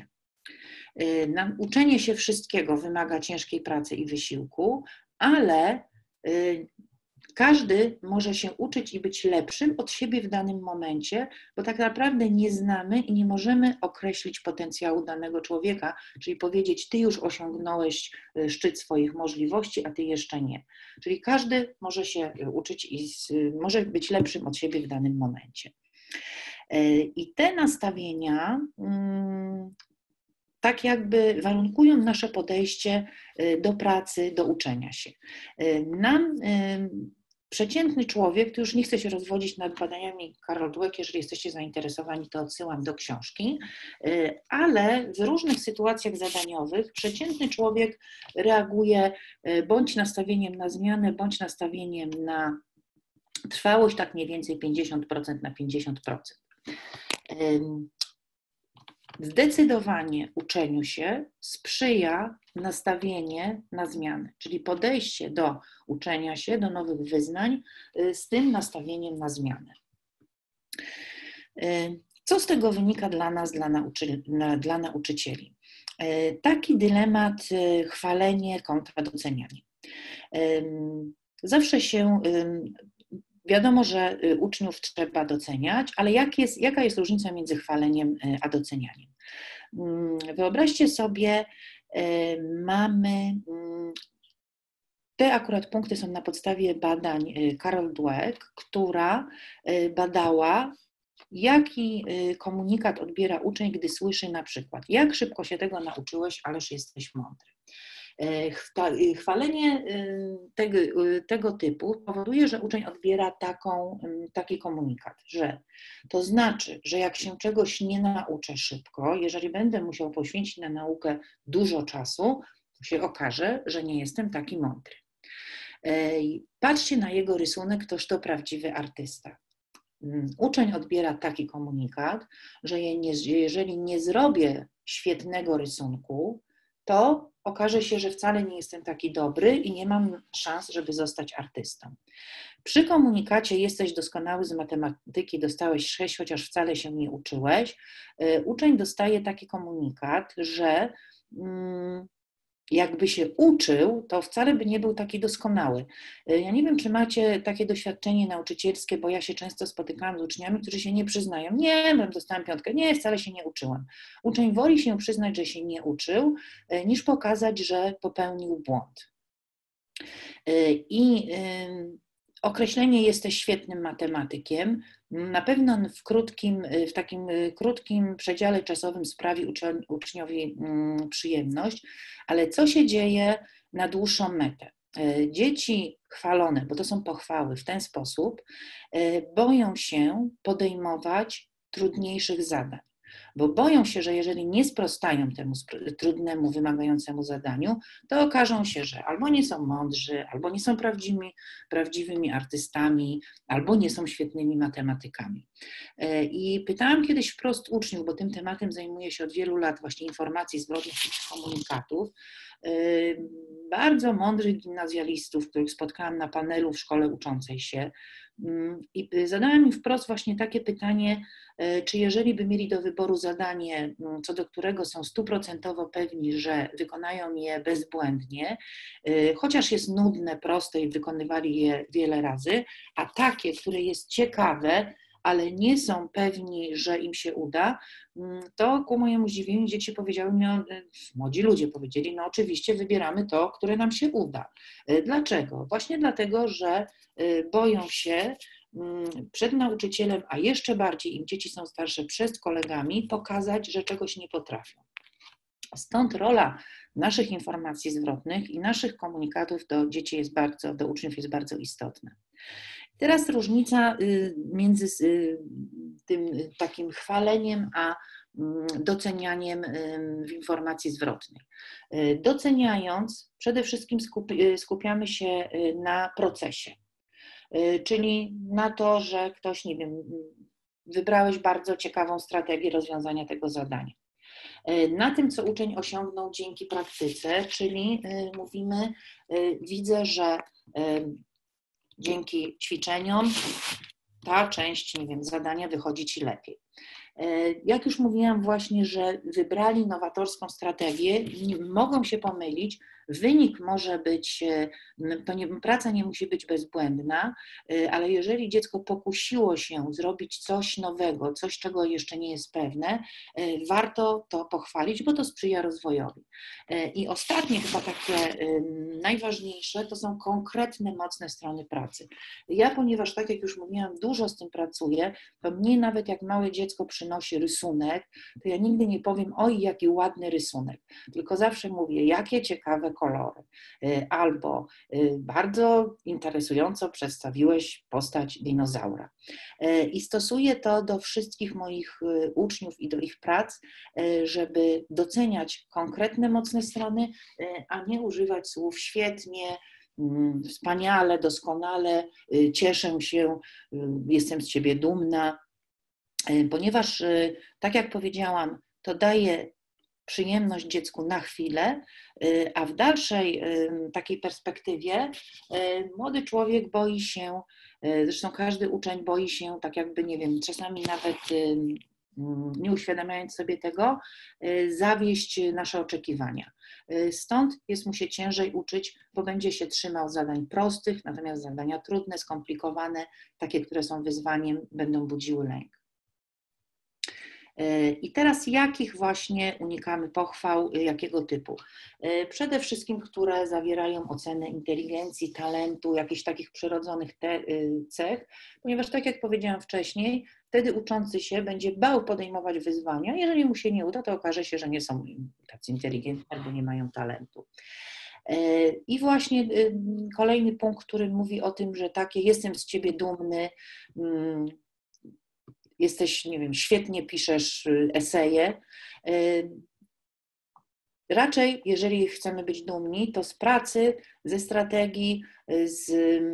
Uczenie się wszystkiego wymaga ciężkiej pracy i wysiłku, ale każdy może się uczyć i być lepszym od siebie w danym momencie, bo tak naprawdę nie znamy i nie możemy określić potencjału danego człowieka, czyli powiedzieć, ty już osiągnąłeś szczyt swoich możliwości, a ty jeszcze nie. Czyli każdy może się uczyć i może być lepszym od siebie w danym momencie. I te nastawienia tak jakby warunkują nasze podejście do pracy, do uczenia się. Przeciętny człowiek, tu już nie chcę się rozwodzić nad badaniami Carol Dweck, jeżeli jesteście zainteresowani, to odsyłam do książki, ale w różnych sytuacjach zadaniowych przeciętny człowiek reaguje bądź nastawieniem na zmianę, bądź nastawieniem na trwałość, tak mniej więcej 50% na 50%. Zdecydowanie uczeniu się sprzyja nastawienie na zmiany, czyli podejście do uczenia się, do nowych wyznań z tym nastawieniem na zmianę. Co z tego wynika dla nas, dla nauczycieli? Taki dylemat chwalenie kontra docenianie. Zawsze się wiadomo, że uczniów trzeba doceniać, ale jaka jest różnica między chwaleniem a docenianiem? Wyobraźcie sobie, te akurat punkty są na podstawie badań Carol Dweck, która badała, jaki komunikat odbiera uczeń, gdy słyszy na przykład: jak szybko się tego nauczyłeś, ależ jesteś mądry. Chwalenie tego typu powoduje, że uczeń odbiera taki komunikat, że to znaczy, że jak się czegoś nie nauczę szybko, jeżeli będę musiał poświęcić na naukę dużo czasu, to się okaże, że nie jestem taki mądry. Patrzcie na jego rysunek, toż to prawdziwy artysta. Uczeń odbiera taki komunikat, że jeżeli nie zrobię świetnego rysunku, to okaże się, że wcale nie jestem taki dobry i nie mam szans, żeby zostać artystą. Przy komunikacie jesteś doskonały z matematyki, dostałeś 6, chociaż wcale się nie uczyłeś, uczeń dostaje taki komunikat, że jakby się uczył, to wcale by nie był taki doskonały. Ja nie wiem, czy macie takie doświadczenie nauczycielskie, bo ja się często spotykałam z uczniami, którzy się nie przyznają. Nie, dostałem 5, nie, wcale się nie uczyłem. Uczeń woli się przyznać, że się nie uczył, niż pokazać, że popełnił błąd. I określenie jesteś świetnym matematykiem na pewno w takim krótkim przedziale czasowym sprawi uczniowi przyjemność, ale co się dzieje na dłuższą metę? Dzieci chwalone, bo to są pochwały w ten sposób, boją się podejmować trudniejszych zadań, bo boją się, że jeżeli nie sprostają temu trudnemu, wymagającemu zadaniu, to okażą się, że albo nie są mądrzy, albo nie są prawdziwymi artystami, albo nie są świetnymi matematykami. I pytałam kiedyś wprost uczniów, bo tym tematem zajmuję się od wielu lat, właśnie informacji zwrotnych i komunikatów, bardzo mądrych gimnazjalistów, których spotkałam na panelu w szkole uczącej się, i zadałam im wprost właśnie takie pytanie, czy jeżeli by mieli do wyboru zadanie, co do którego są 100% pewni, że wykonają je bezbłędnie, chociaż jest nudne, proste i wykonywali je wiele razy, a takie, które jest ciekawe, ale nie są pewni, że im się uda, to ku mojemu zdziwieniu dzieci powiedziały mi, młodzi ludzie powiedzieli, no oczywiście wybieramy to, które nam się uda. Dlaczego? Właśnie dlatego, że boją się przed nauczycielem, a jeszcze bardziej im dzieci są starsze, przed kolegami, pokazać, że czegoś nie potrafią. Stąd rola naszych informacji zwrotnych i naszych komunikatów do dzieci do uczniów jest bardzo istotna. Teraz różnica między tym takim chwaleniem a docenianiem w informacji zwrotnej. Doceniając, przede wszystkim skupiamy się na procesie, czyli na to, że ktoś, nie wiem, wybrałeś bardzo ciekawą strategię rozwiązania tego zadania. Na tym, co uczeń osiągnął dzięki praktyce, czyli mówimy, widzę, że dzięki ćwiczeniom ta część, nie wiem, zadania wychodzi ci lepiej. Jak już mówiłam właśnie, że wybrali nowatorską strategię, mogą się pomylić, wynik może być, praca nie musi być bezbłędna, ale jeżeli dziecko pokusiło się zrobić coś nowego, coś, czego jeszcze nie jest pewne, warto to pochwalić, bo to sprzyja rozwojowi. I ostatnie, chyba takie najważniejsze, to są konkretne, mocne strony pracy. Ja, ponieważ tak jak już mówiłam, dużo z tym pracuję, to mnie nawet jak małe dziecko przynosi rysunek, to ja nigdy nie powiem, oj, jaki ładny rysunek, tylko zawsze mówię, jakie ciekawe kolory, albo bardzo interesująco przedstawiłeś postać dinozaura. I stosuję to do wszystkich moich uczniów i do ich prac, żeby doceniać konkretne, mocne strony, a nie używać słów świetnie, wspaniale, doskonale, cieszę się, jestem z ciebie dumna, ponieważ, tak jak powiedziałam, to daje przyjemność dziecku na chwilę, a w dalszej takiej perspektywie młody człowiek boi się, zresztą każdy uczeń boi się, tak jakby, nie wiem, czasami nawet nie uświadamiając sobie tego, zawieść nasze oczekiwania. Stąd jest mu się ciężej uczyć, bo będzie się trzymał zadań prostych, natomiast zadania trudne, skomplikowane, takie, które są wyzwaniem, będą budziły lęk. I teraz jakich właśnie unikamy pochwał, jakiego typu? Przede wszystkim, które zawierają ocenę inteligencji, talentu, jakichś takich przyrodzonych cech, ponieważ tak jak powiedziałam wcześniej, wtedy uczący się będzie bał podejmować wyzwania. Jeżeli mu się nie uda, to okaże się, że nie są tacy inteligentni albo nie mają talentu. I właśnie kolejny punkt, który mówi o tym, że takie jestem z ciebie dumny, jesteś, nie wiem, świetnie piszesz eseje. Raczej, jeżeli chcemy być dumni, to z pracy, ze strategii, z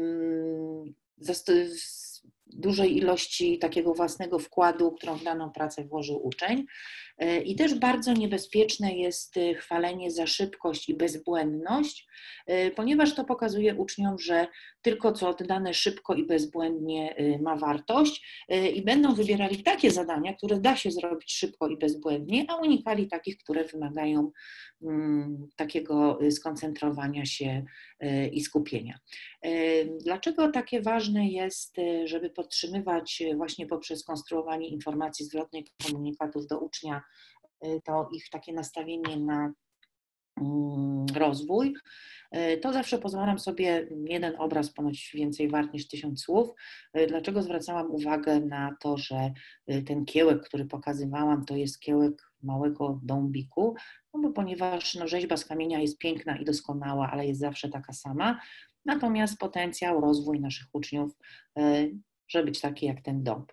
dużej ilości takiego własnego wkładu, którą w daną pracę włożył uczeń. I też bardzo niebezpieczne jest chwalenie za szybkość i bezbłędność, ponieważ to pokazuje uczniom, że tylko co oddane szybko i bezbłędnie ma wartość i będą wybierali takie zadania, które da się zrobić szybko i bezbłędnie, a unikali takich, które wymagają takiego skoncentrowania się i skupienia. Dlaczego takie ważne jest, żeby podtrzymywać właśnie poprzez konstruowanie informacji zwrotnej, komunikatów do ucznia, to ich takie nastawienie na rozwój, to zawsze pozwalam sobie, jeden obraz ponoć więcej wart niż 1000 słów. Dlaczego zwracałam uwagę na to, że ten kiełek, który pokazywałam, to jest kiełek małego dąbiku, no bo ponieważ rzeźba z kamienia jest piękna i doskonała, ale jest zawsze taka sama, natomiast potencjał, rozwój naszych uczniów, żeby być taki jak ten dąb.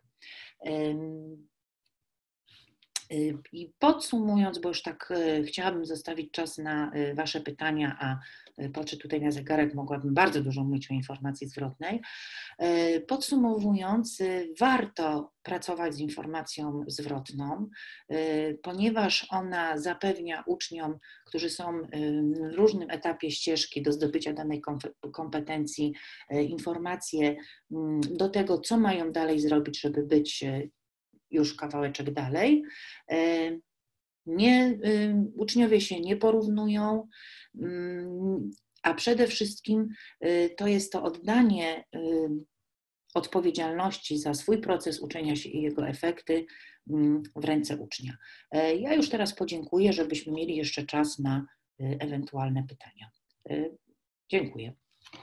I podsumując, bo już tak chciałabym zostawić czas na Wasze pytania, a patrzę tutaj na zegarek, mogłabym bardzo dużo mówić o informacji zwrotnej. Podsumowując, warto pracować z informacją zwrotną, ponieważ ona zapewnia uczniom, którzy są w różnym etapie ścieżki do zdobycia danej kompetencji, informacje do tego, co mają dalej zrobić, żeby być już kawałeczek dalej. Uczniowie się nie porównują, a przede wszystkim to jest to oddanie odpowiedzialności za swój proces uczenia się i jego efekty w ręce ucznia. Ja już teraz podziękuję, żebyśmy mieli jeszcze czas na ewentualne pytania. Dziękuję.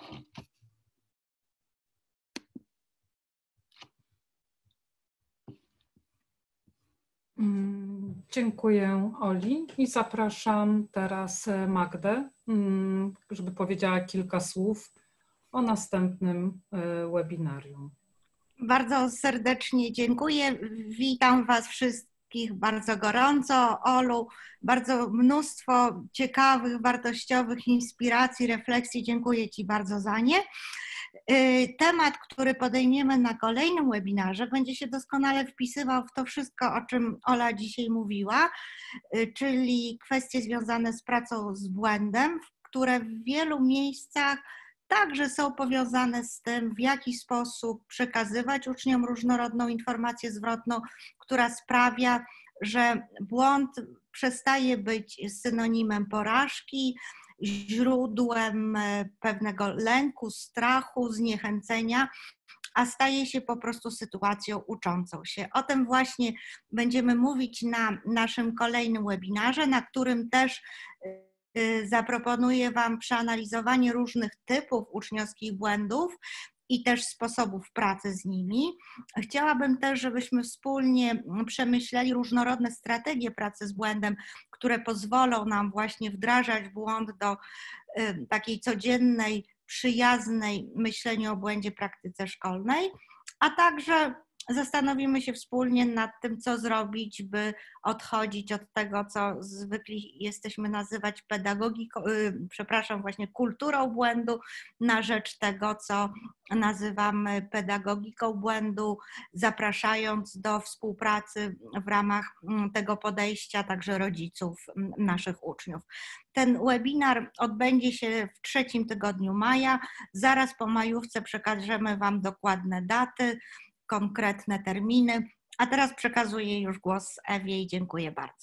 Dziękuję Oli i zapraszam teraz Magdę, żeby powiedziała kilka słów o następnym webinarium. Bardzo serdecznie dziękuję. Witam Was wszystkich bardzo gorąco. Olu, bardzo mnóstwo ciekawych, wartościowych inspiracji, refleksji. Dziękuję Ci bardzo za nie. Temat, który podejmiemy na kolejnym webinarze, będzie się doskonale wpisywał w to wszystko, o czym Ola dzisiaj mówiła, czyli kwestie związane z pracą z błędem, które w wielu miejscach także są powiązane z tym, w jaki sposób przekazywać uczniom różnorodną informację zwrotną, która sprawia, że błąd przestaje być synonimem porażki, źródłem pewnego lęku, strachu, zniechęcenia, a staje się po prostu sytuacją uczącą się. O tym właśnie będziemy mówić na naszym kolejnym webinarze, na którym też zaproponuję Wam przeanalizowanie różnych typów uczniowskich błędów i też sposobów pracy z nimi. Chciałabym też, żebyśmy wspólnie przemyśleli różnorodne strategie pracy z błędem, które pozwolą nam właśnie wdrażać błąd do takiej codziennej, przyjaznej myśleniu o błędzie praktyce szkolnej, a także zastanowimy się wspólnie nad tym, co zrobić, by odchodzić od tego, co zwykle jesteśmy nazywać kulturą błędu, na rzecz tego, co nazywamy pedagogiką błędu, zapraszając do współpracy w ramach tego podejścia także rodziców naszych uczniów. Ten webinar odbędzie się w 3. tygodniu maja. Zaraz po majówce przekażemy Wam dokładne daty, konkretne terminy. A teraz przekazuję już głos Ewie i dziękuję bardzo.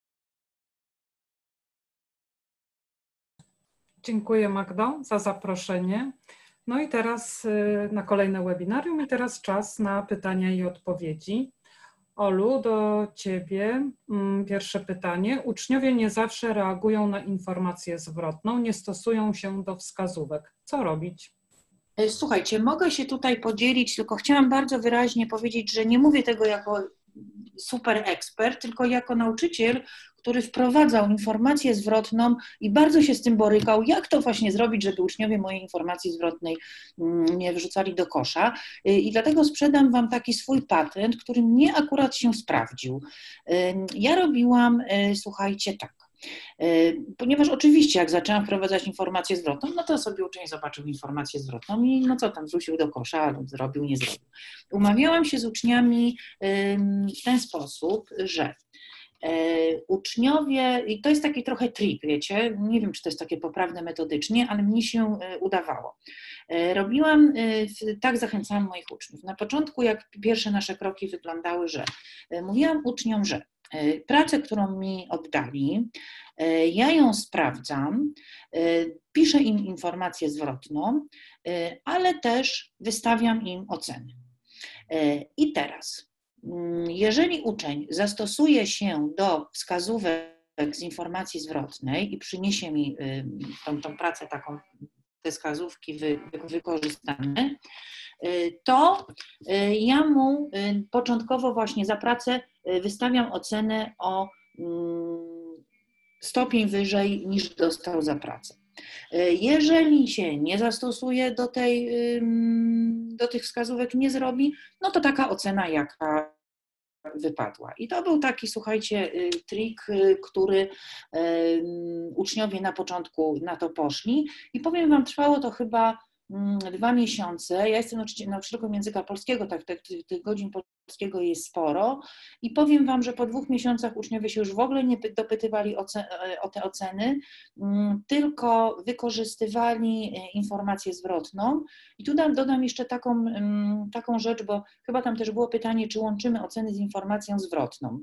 Dziękuję, Magdo, za zaproszenie. No i teraz na kolejne webinarium i teraz czas na pytania i odpowiedzi. Olu, do Ciebie pierwsze pytanie. Uczniowie nie zawsze reagują na informację zwrotną, nie stosują się do wskazówek. Co robić? Słuchajcie, mogę się tutaj podzielić, tylko chciałam bardzo wyraźnie powiedzieć, że nie mówię tego jako super ekspert, tylko jako nauczyciel, który wprowadzał informację zwrotną i bardzo się z tym borykał, jak to właśnie zrobić, żeby uczniowie mojej informacji zwrotnej nie wrzucali do kosza. I dlatego sprzedam Wam taki swój patent, który mnie akurat się sprawdził. Ja robiłam, słuchajcie, tak. Ponieważ oczywiście jak zaczęłam wprowadzać informację zwrotną, no to sobie uczeń zobaczył informację zwrotną i no co tam, wrzucił do kosza, lub zrobił, nie zrobił. Umawiałam się z uczniami w ten sposób, że uczniowie, i to jest taki trochę trik, wiecie, nie wiem, czy to jest takie poprawne metodycznie, ale mnie się udawało. Robiłam, tak zachęcałam moich uczniów. Na początku, jak pierwsze nasze kroki wyglądały, że mówiłam uczniom, że pracę, którą mi oddali, ja ją sprawdzam, piszę im informację zwrotną, ale też wystawiam im oceny. I teraz, jeżeli uczeń zastosuje się do wskazówek z informacji zwrotnej i przyniesie mi tą pracę taką, te wskazówki wykorzystane, to ja mu początkowo właśnie za pracę wystawiam ocenę o stopień wyżej niż dostał za pracę. Jeżeli się nie zastosuje do tych wskazówek, nie zrobi, no to taka ocena, jaka wypadła. I to był taki, słuchajcie, trik, który uczniowie na początku na to poszli i powiem Wam, trwało to chyba 2 miesiące. Ja jestem nauczycielką języka polskiego, tak, tych godzin polskiego jest sporo i powiem Wam, że po 2 miesiącach uczniowie się już w ogóle nie dopytywali o te oceny, tylko wykorzystywali informację zwrotną. I tu dodam jeszcze taką rzecz, bo chyba tam też było pytanie, czy łączymy oceny z informacją zwrotną.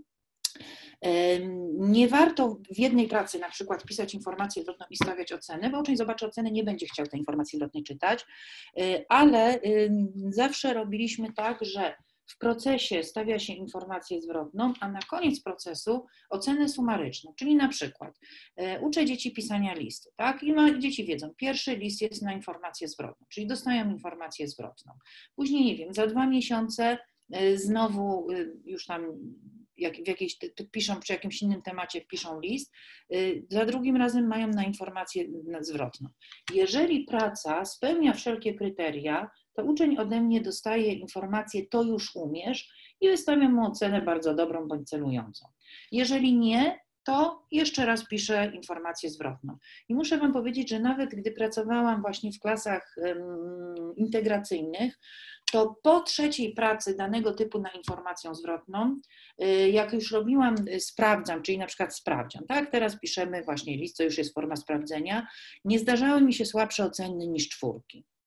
Nie warto w jednej pracy na przykład pisać informację zwrotną i stawiać oceny, bo uczeń zobaczy ocenę, nie będzie chciał tej informacji zwrotnej czytać, ale zawsze robiliśmy tak, że w procesie stawia się informację zwrotną, a na koniec procesu ocenę sumaryczną, czyli na przykład uczę dzieci pisania listu, tak? I dzieci wiedzą, pierwszy list jest na informację zwrotną, czyli dostają informację zwrotną. Później, nie wiem, za 2 miesiące znowu już tam piszą przy jakimś innym temacie, piszą list, za drugim razem mają na informację zwrotną. Jeżeli praca spełnia wszelkie kryteria, to uczeń ode mnie dostaje informację, to już umiesz i wystawiam mu ocenę bardzo dobrą bądź celującą. Jeżeli nie, to jeszcze raz piszę informację zwrotną. I muszę Wam powiedzieć, że nawet gdy pracowałam właśnie w klasach integracyjnych, to po trzeciej pracy danego typu na informacją zwrotną, jak już robiłam, sprawdzam, czyli na przykład sprawdzian, tak? Teraz piszemy właśnie list, to już jest forma sprawdzenia. Nie zdarzały mi się słabsze oceny niż 4.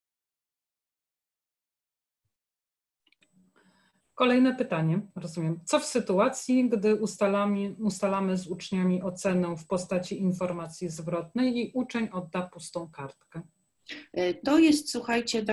Kolejne pytanie, rozumiem. Co w sytuacji, gdy ustalamy z uczniami ocenę w postaci informacji zwrotnej i uczeń odda pustą kartkę? To jest, słuchajcie,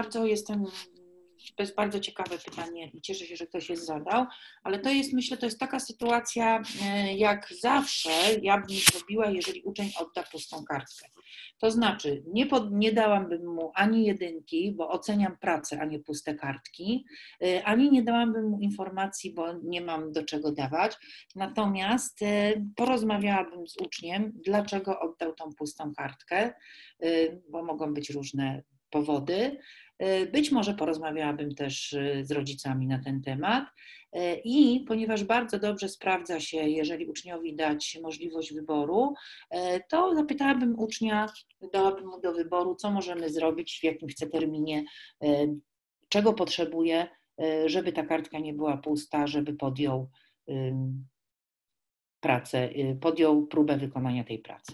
to jest bardzo ciekawe pytanie i cieszę się, że ktoś je zadał, ale to jest, myślę, to jest taka sytuacja, jak zawsze ja bym zrobiła, jeżeli uczeń odda pustą kartkę. To znaczy, nie dałabym mu ani 1, bo oceniam pracę, a nie puste kartki, ani nie dałabym mu informacji, bo nie mam do czego dawać, natomiast porozmawiałabym z uczniem, dlaczego oddał tą pustą kartkę, bo mogą być różne powody. Być może porozmawiałabym też z rodzicami na ten temat i ponieważ bardzo dobrze sprawdza się, jeżeli uczniowi dać możliwość wyboru, to zapytałabym ucznia, dałabym mu do wyboru, co możemy zrobić, w jakim chce terminie, czego potrzebuje, żeby ta kartka nie była pusta, żeby podjął pracę, podjął próbę wykonania tej pracy.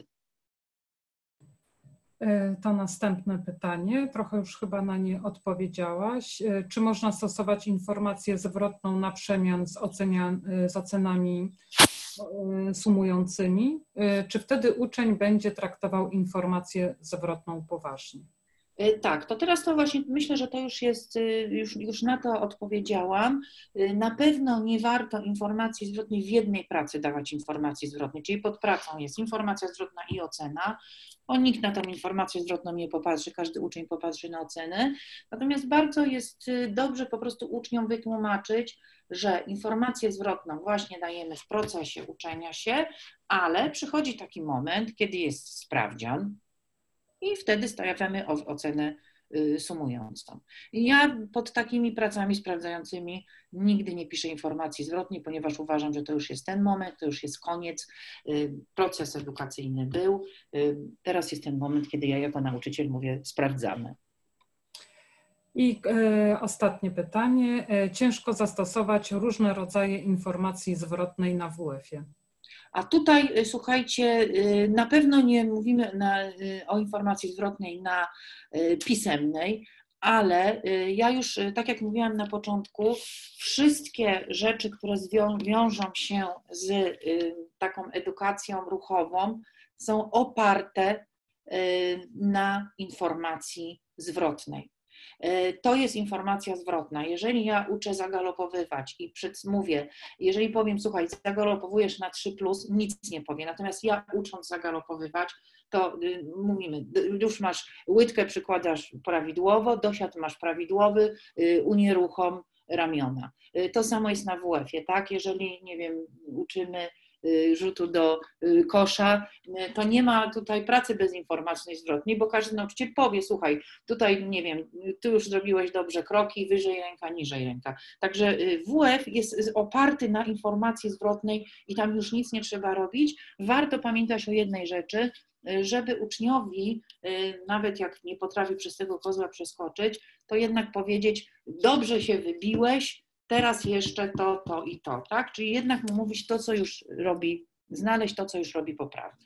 To następne pytanie, trochę już chyba na nie odpowiedziałaś. Czy można stosować informację zwrotną na przemian z ocenami sumującymi? Czy wtedy uczeń będzie traktował informację zwrotną poważnie? Tak, to teraz to właśnie myślę, że to już jest, już na to odpowiedziałam. Na pewno nie warto informacji zwrotnej w jednej pracy dawać informacji zwrotnej, czyli pod pracą jest informacja zwrotna i ocena, bo nikt na tą informację zwrotną nie popatrzy, każdy uczeń popatrzy na oceny. Natomiast bardzo jest dobrze po prostu uczniom wytłumaczyć, że informację zwrotną właśnie dajemy w procesie uczenia się, ale przychodzi taki moment, kiedy jest sprawdzian, i wtedy stawiamy ocenę sumującą. Ja pod takimi pracami sprawdzającymi nigdy nie piszę informacji zwrotnej, ponieważ uważam, że to już jest ten moment, to już jest koniec, proces edukacyjny był, teraz jest ten moment, kiedy ja jako nauczyciel mówię, sprawdzamy. I ostatnie pytanie. Ciężko zastosować różne rodzaje informacji zwrotnej na WF-ie. A tutaj, słuchajcie, na pewno nie mówimy o informacji zwrotnej na pisemnej, ale ja już, tak jak mówiłam na początku, wszystkie rzeczy, które wiążą się z taką edukacją ruchową, są oparte na informacji zwrotnej. To jest informacja zwrotna. Jeżeli ja uczę zagalopowywać i mówię, jeżeli powiem, słuchaj, zagalopowujesz na 3+, nic nie powie. Natomiast ja ucząc zagalopowywać, to mówimy, już masz łydkę, przykładasz prawidłowo, dosiad masz prawidłowy, unieruchom ramiona. To samo jest na WF-ie, tak? Jeżeli, nie wiem, uczymy rzutu do kosza, to nie ma tutaj pracy bezinformacyjnej zwrotnej, bo każdy nauczyciel powie, słuchaj, tutaj nie wiem, ty już zrobiłeś dobrze kroki, wyżej ręka, niżej ręka. Także WF jest oparty na informacji zwrotnej i tam już nic nie trzeba robić. Warto pamiętać o jednej rzeczy, żeby uczniowi, nawet jak nie potrafi przez tego kozła przeskoczyć, to jednak powiedzieć, dobrze się wybiłeś, teraz jeszcze to i to, tak? Czyli jednak mu mówić to, co już robi, znaleźć to, co już robi poprawnie.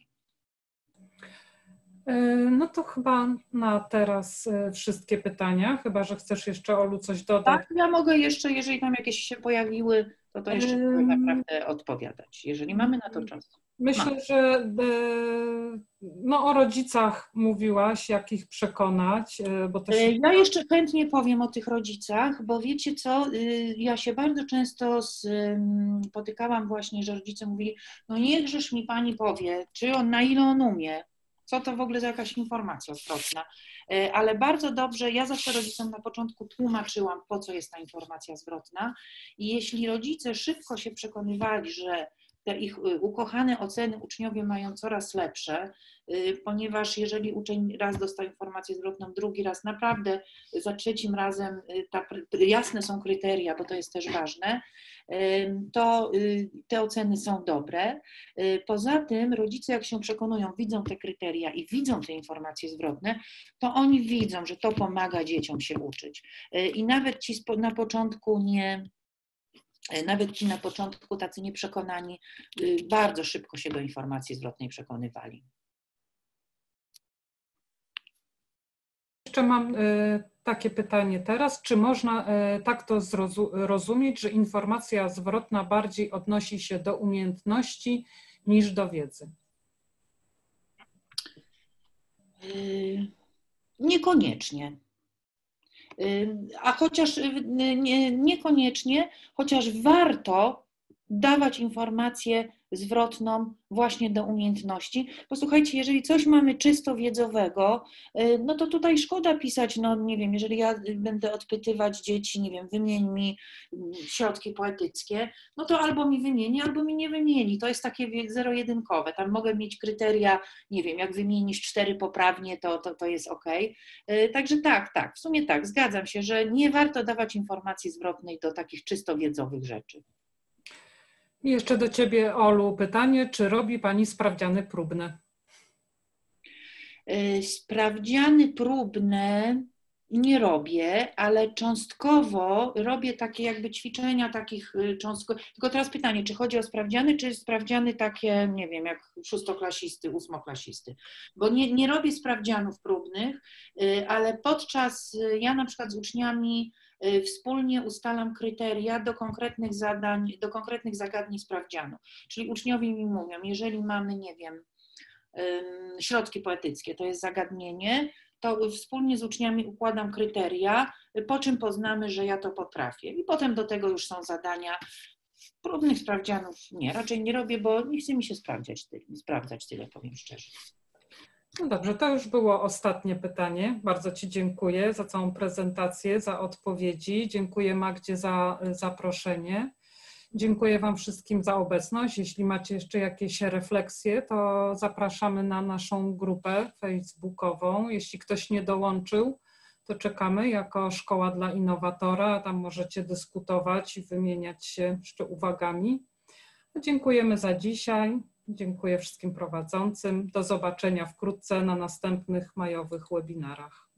No to chyba na teraz wszystkie pytania, chyba że chcesz jeszcze, Olu, coś dodać. Tak, ja mogę jeszcze, jeżeli tam jakieś się pojawiły, to jeszcze mogę naprawdę odpowiadać, jeżeli mamy na to czas. Myślę, że no, o rodzicach mówiłaś, jak ich przekonać. Bo też... Ja jeszcze chętnie powiem o tych rodzicach, bo wiecie co, ja się bardzo często spotykałam właśnie, że rodzice mówili, no niechżeż mi pani powie, na ile on umie, co to w ogóle za jakaś informacja zwrotna. Ale bardzo dobrze, ja zawsze rodzicom na początku tłumaczyłam, po co jest ta informacja zwrotna i jeśli rodzice szybko się przekonywali, że te ich ukochane oceny uczniowie mają coraz lepsze, ponieważ jeżeli uczeń raz dostał informację zwrotną, drugi raz naprawdę za trzecim razem jasne są kryteria, bo to jest też ważne, to te oceny są dobre. Poza tym rodzice, jak się przekonują, widzą te kryteria i widzą te informacje zwrotne, to oni widzą, że to pomaga dzieciom się uczyć. I nawet ci na początku tacy nieprzekonani bardzo szybko się do informacji zwrotnej przekonywali. Jeszcze mam takie pytanie teraz. Czy można tak to rozumieć, że informacja zwrotna bardziej odnosi się do umiejętności niż do wiedzy? Niekoniecznie. A chociaż niekoniecznie, chociaż warto dawać informację zwrotną właśnie do umiejętności. Posłuchajcie, jeżeli coś mamy czysto wiedzowego, no to tutaj szkoda pisać, no nie wiem, jeżeli ja będę odpytywać dzieci, nie wiem, wymień mi środki poetyckie, no to albo mi wymieni, albo mi nie wymieni. To jest takie zero-jedynkowe. Tam mogę mieć kryteria, nie wiem, jak wymienisz 4 poprawnie, to jest ok. Także tak, w sumie tak, zgadzam się, że nie warto dawać informacji zwrotnej do takich czysto wiedzowych rzeczy. I jeszcze do Ciebie, Olu, pytanie, czy robi Pani sprawdziany próbne? Sprawdziany próbne nie robię, ale cząstkowo robię takie jakby ćwiczenia takich cząstkowych. Tylko teraz pytanie, czy chodzi o sprawdziany, czy sprawdziany takie, nie wiem, jak szóstoklasisty, ósmoklasisty. Bo nie robię sprawdzianów próbnych, ale ja na przykład z uczniami wspólnie ustalam kryteria do konkretnych zadań, do konkretnych zagadnień sprawdzianu. Czyli uczniowie mi mówią, jeżeli mamy, nie wiem, środki poetyckie, to jest zagadnienie, to wspólnie z uczniami układam kryteria, po czym poznamy, że ja to potrafię. I potem do tego już są zadania. Próbnych sprawdzianów raczej nie robię, bo nie chce mi się sprawdzać tyle, powiem szczerze. No dobrze, to już było ostatnie pytanie. Bardzo Ci dziękuję za całą prezentację, za odpowiedzi. Dziękuję Magdzie za zaproszenie. Dziękuję Wam wszystkim za obecność. Jeśli macie jeszcze jakieś refleksje, to zapraszamy na naszą grupę facebookową. Jeśli ktoś nie dołączył, to czekamy jako Szkoła dla Innowatora. Tam możecie dyskutować i wymieniać się jeszcze uwagami. Dziękujemy za dzisiaj. Dziękuję wszystkim prowadzącym. Do zobaczenia wkrótce na następnych majowych webinarach.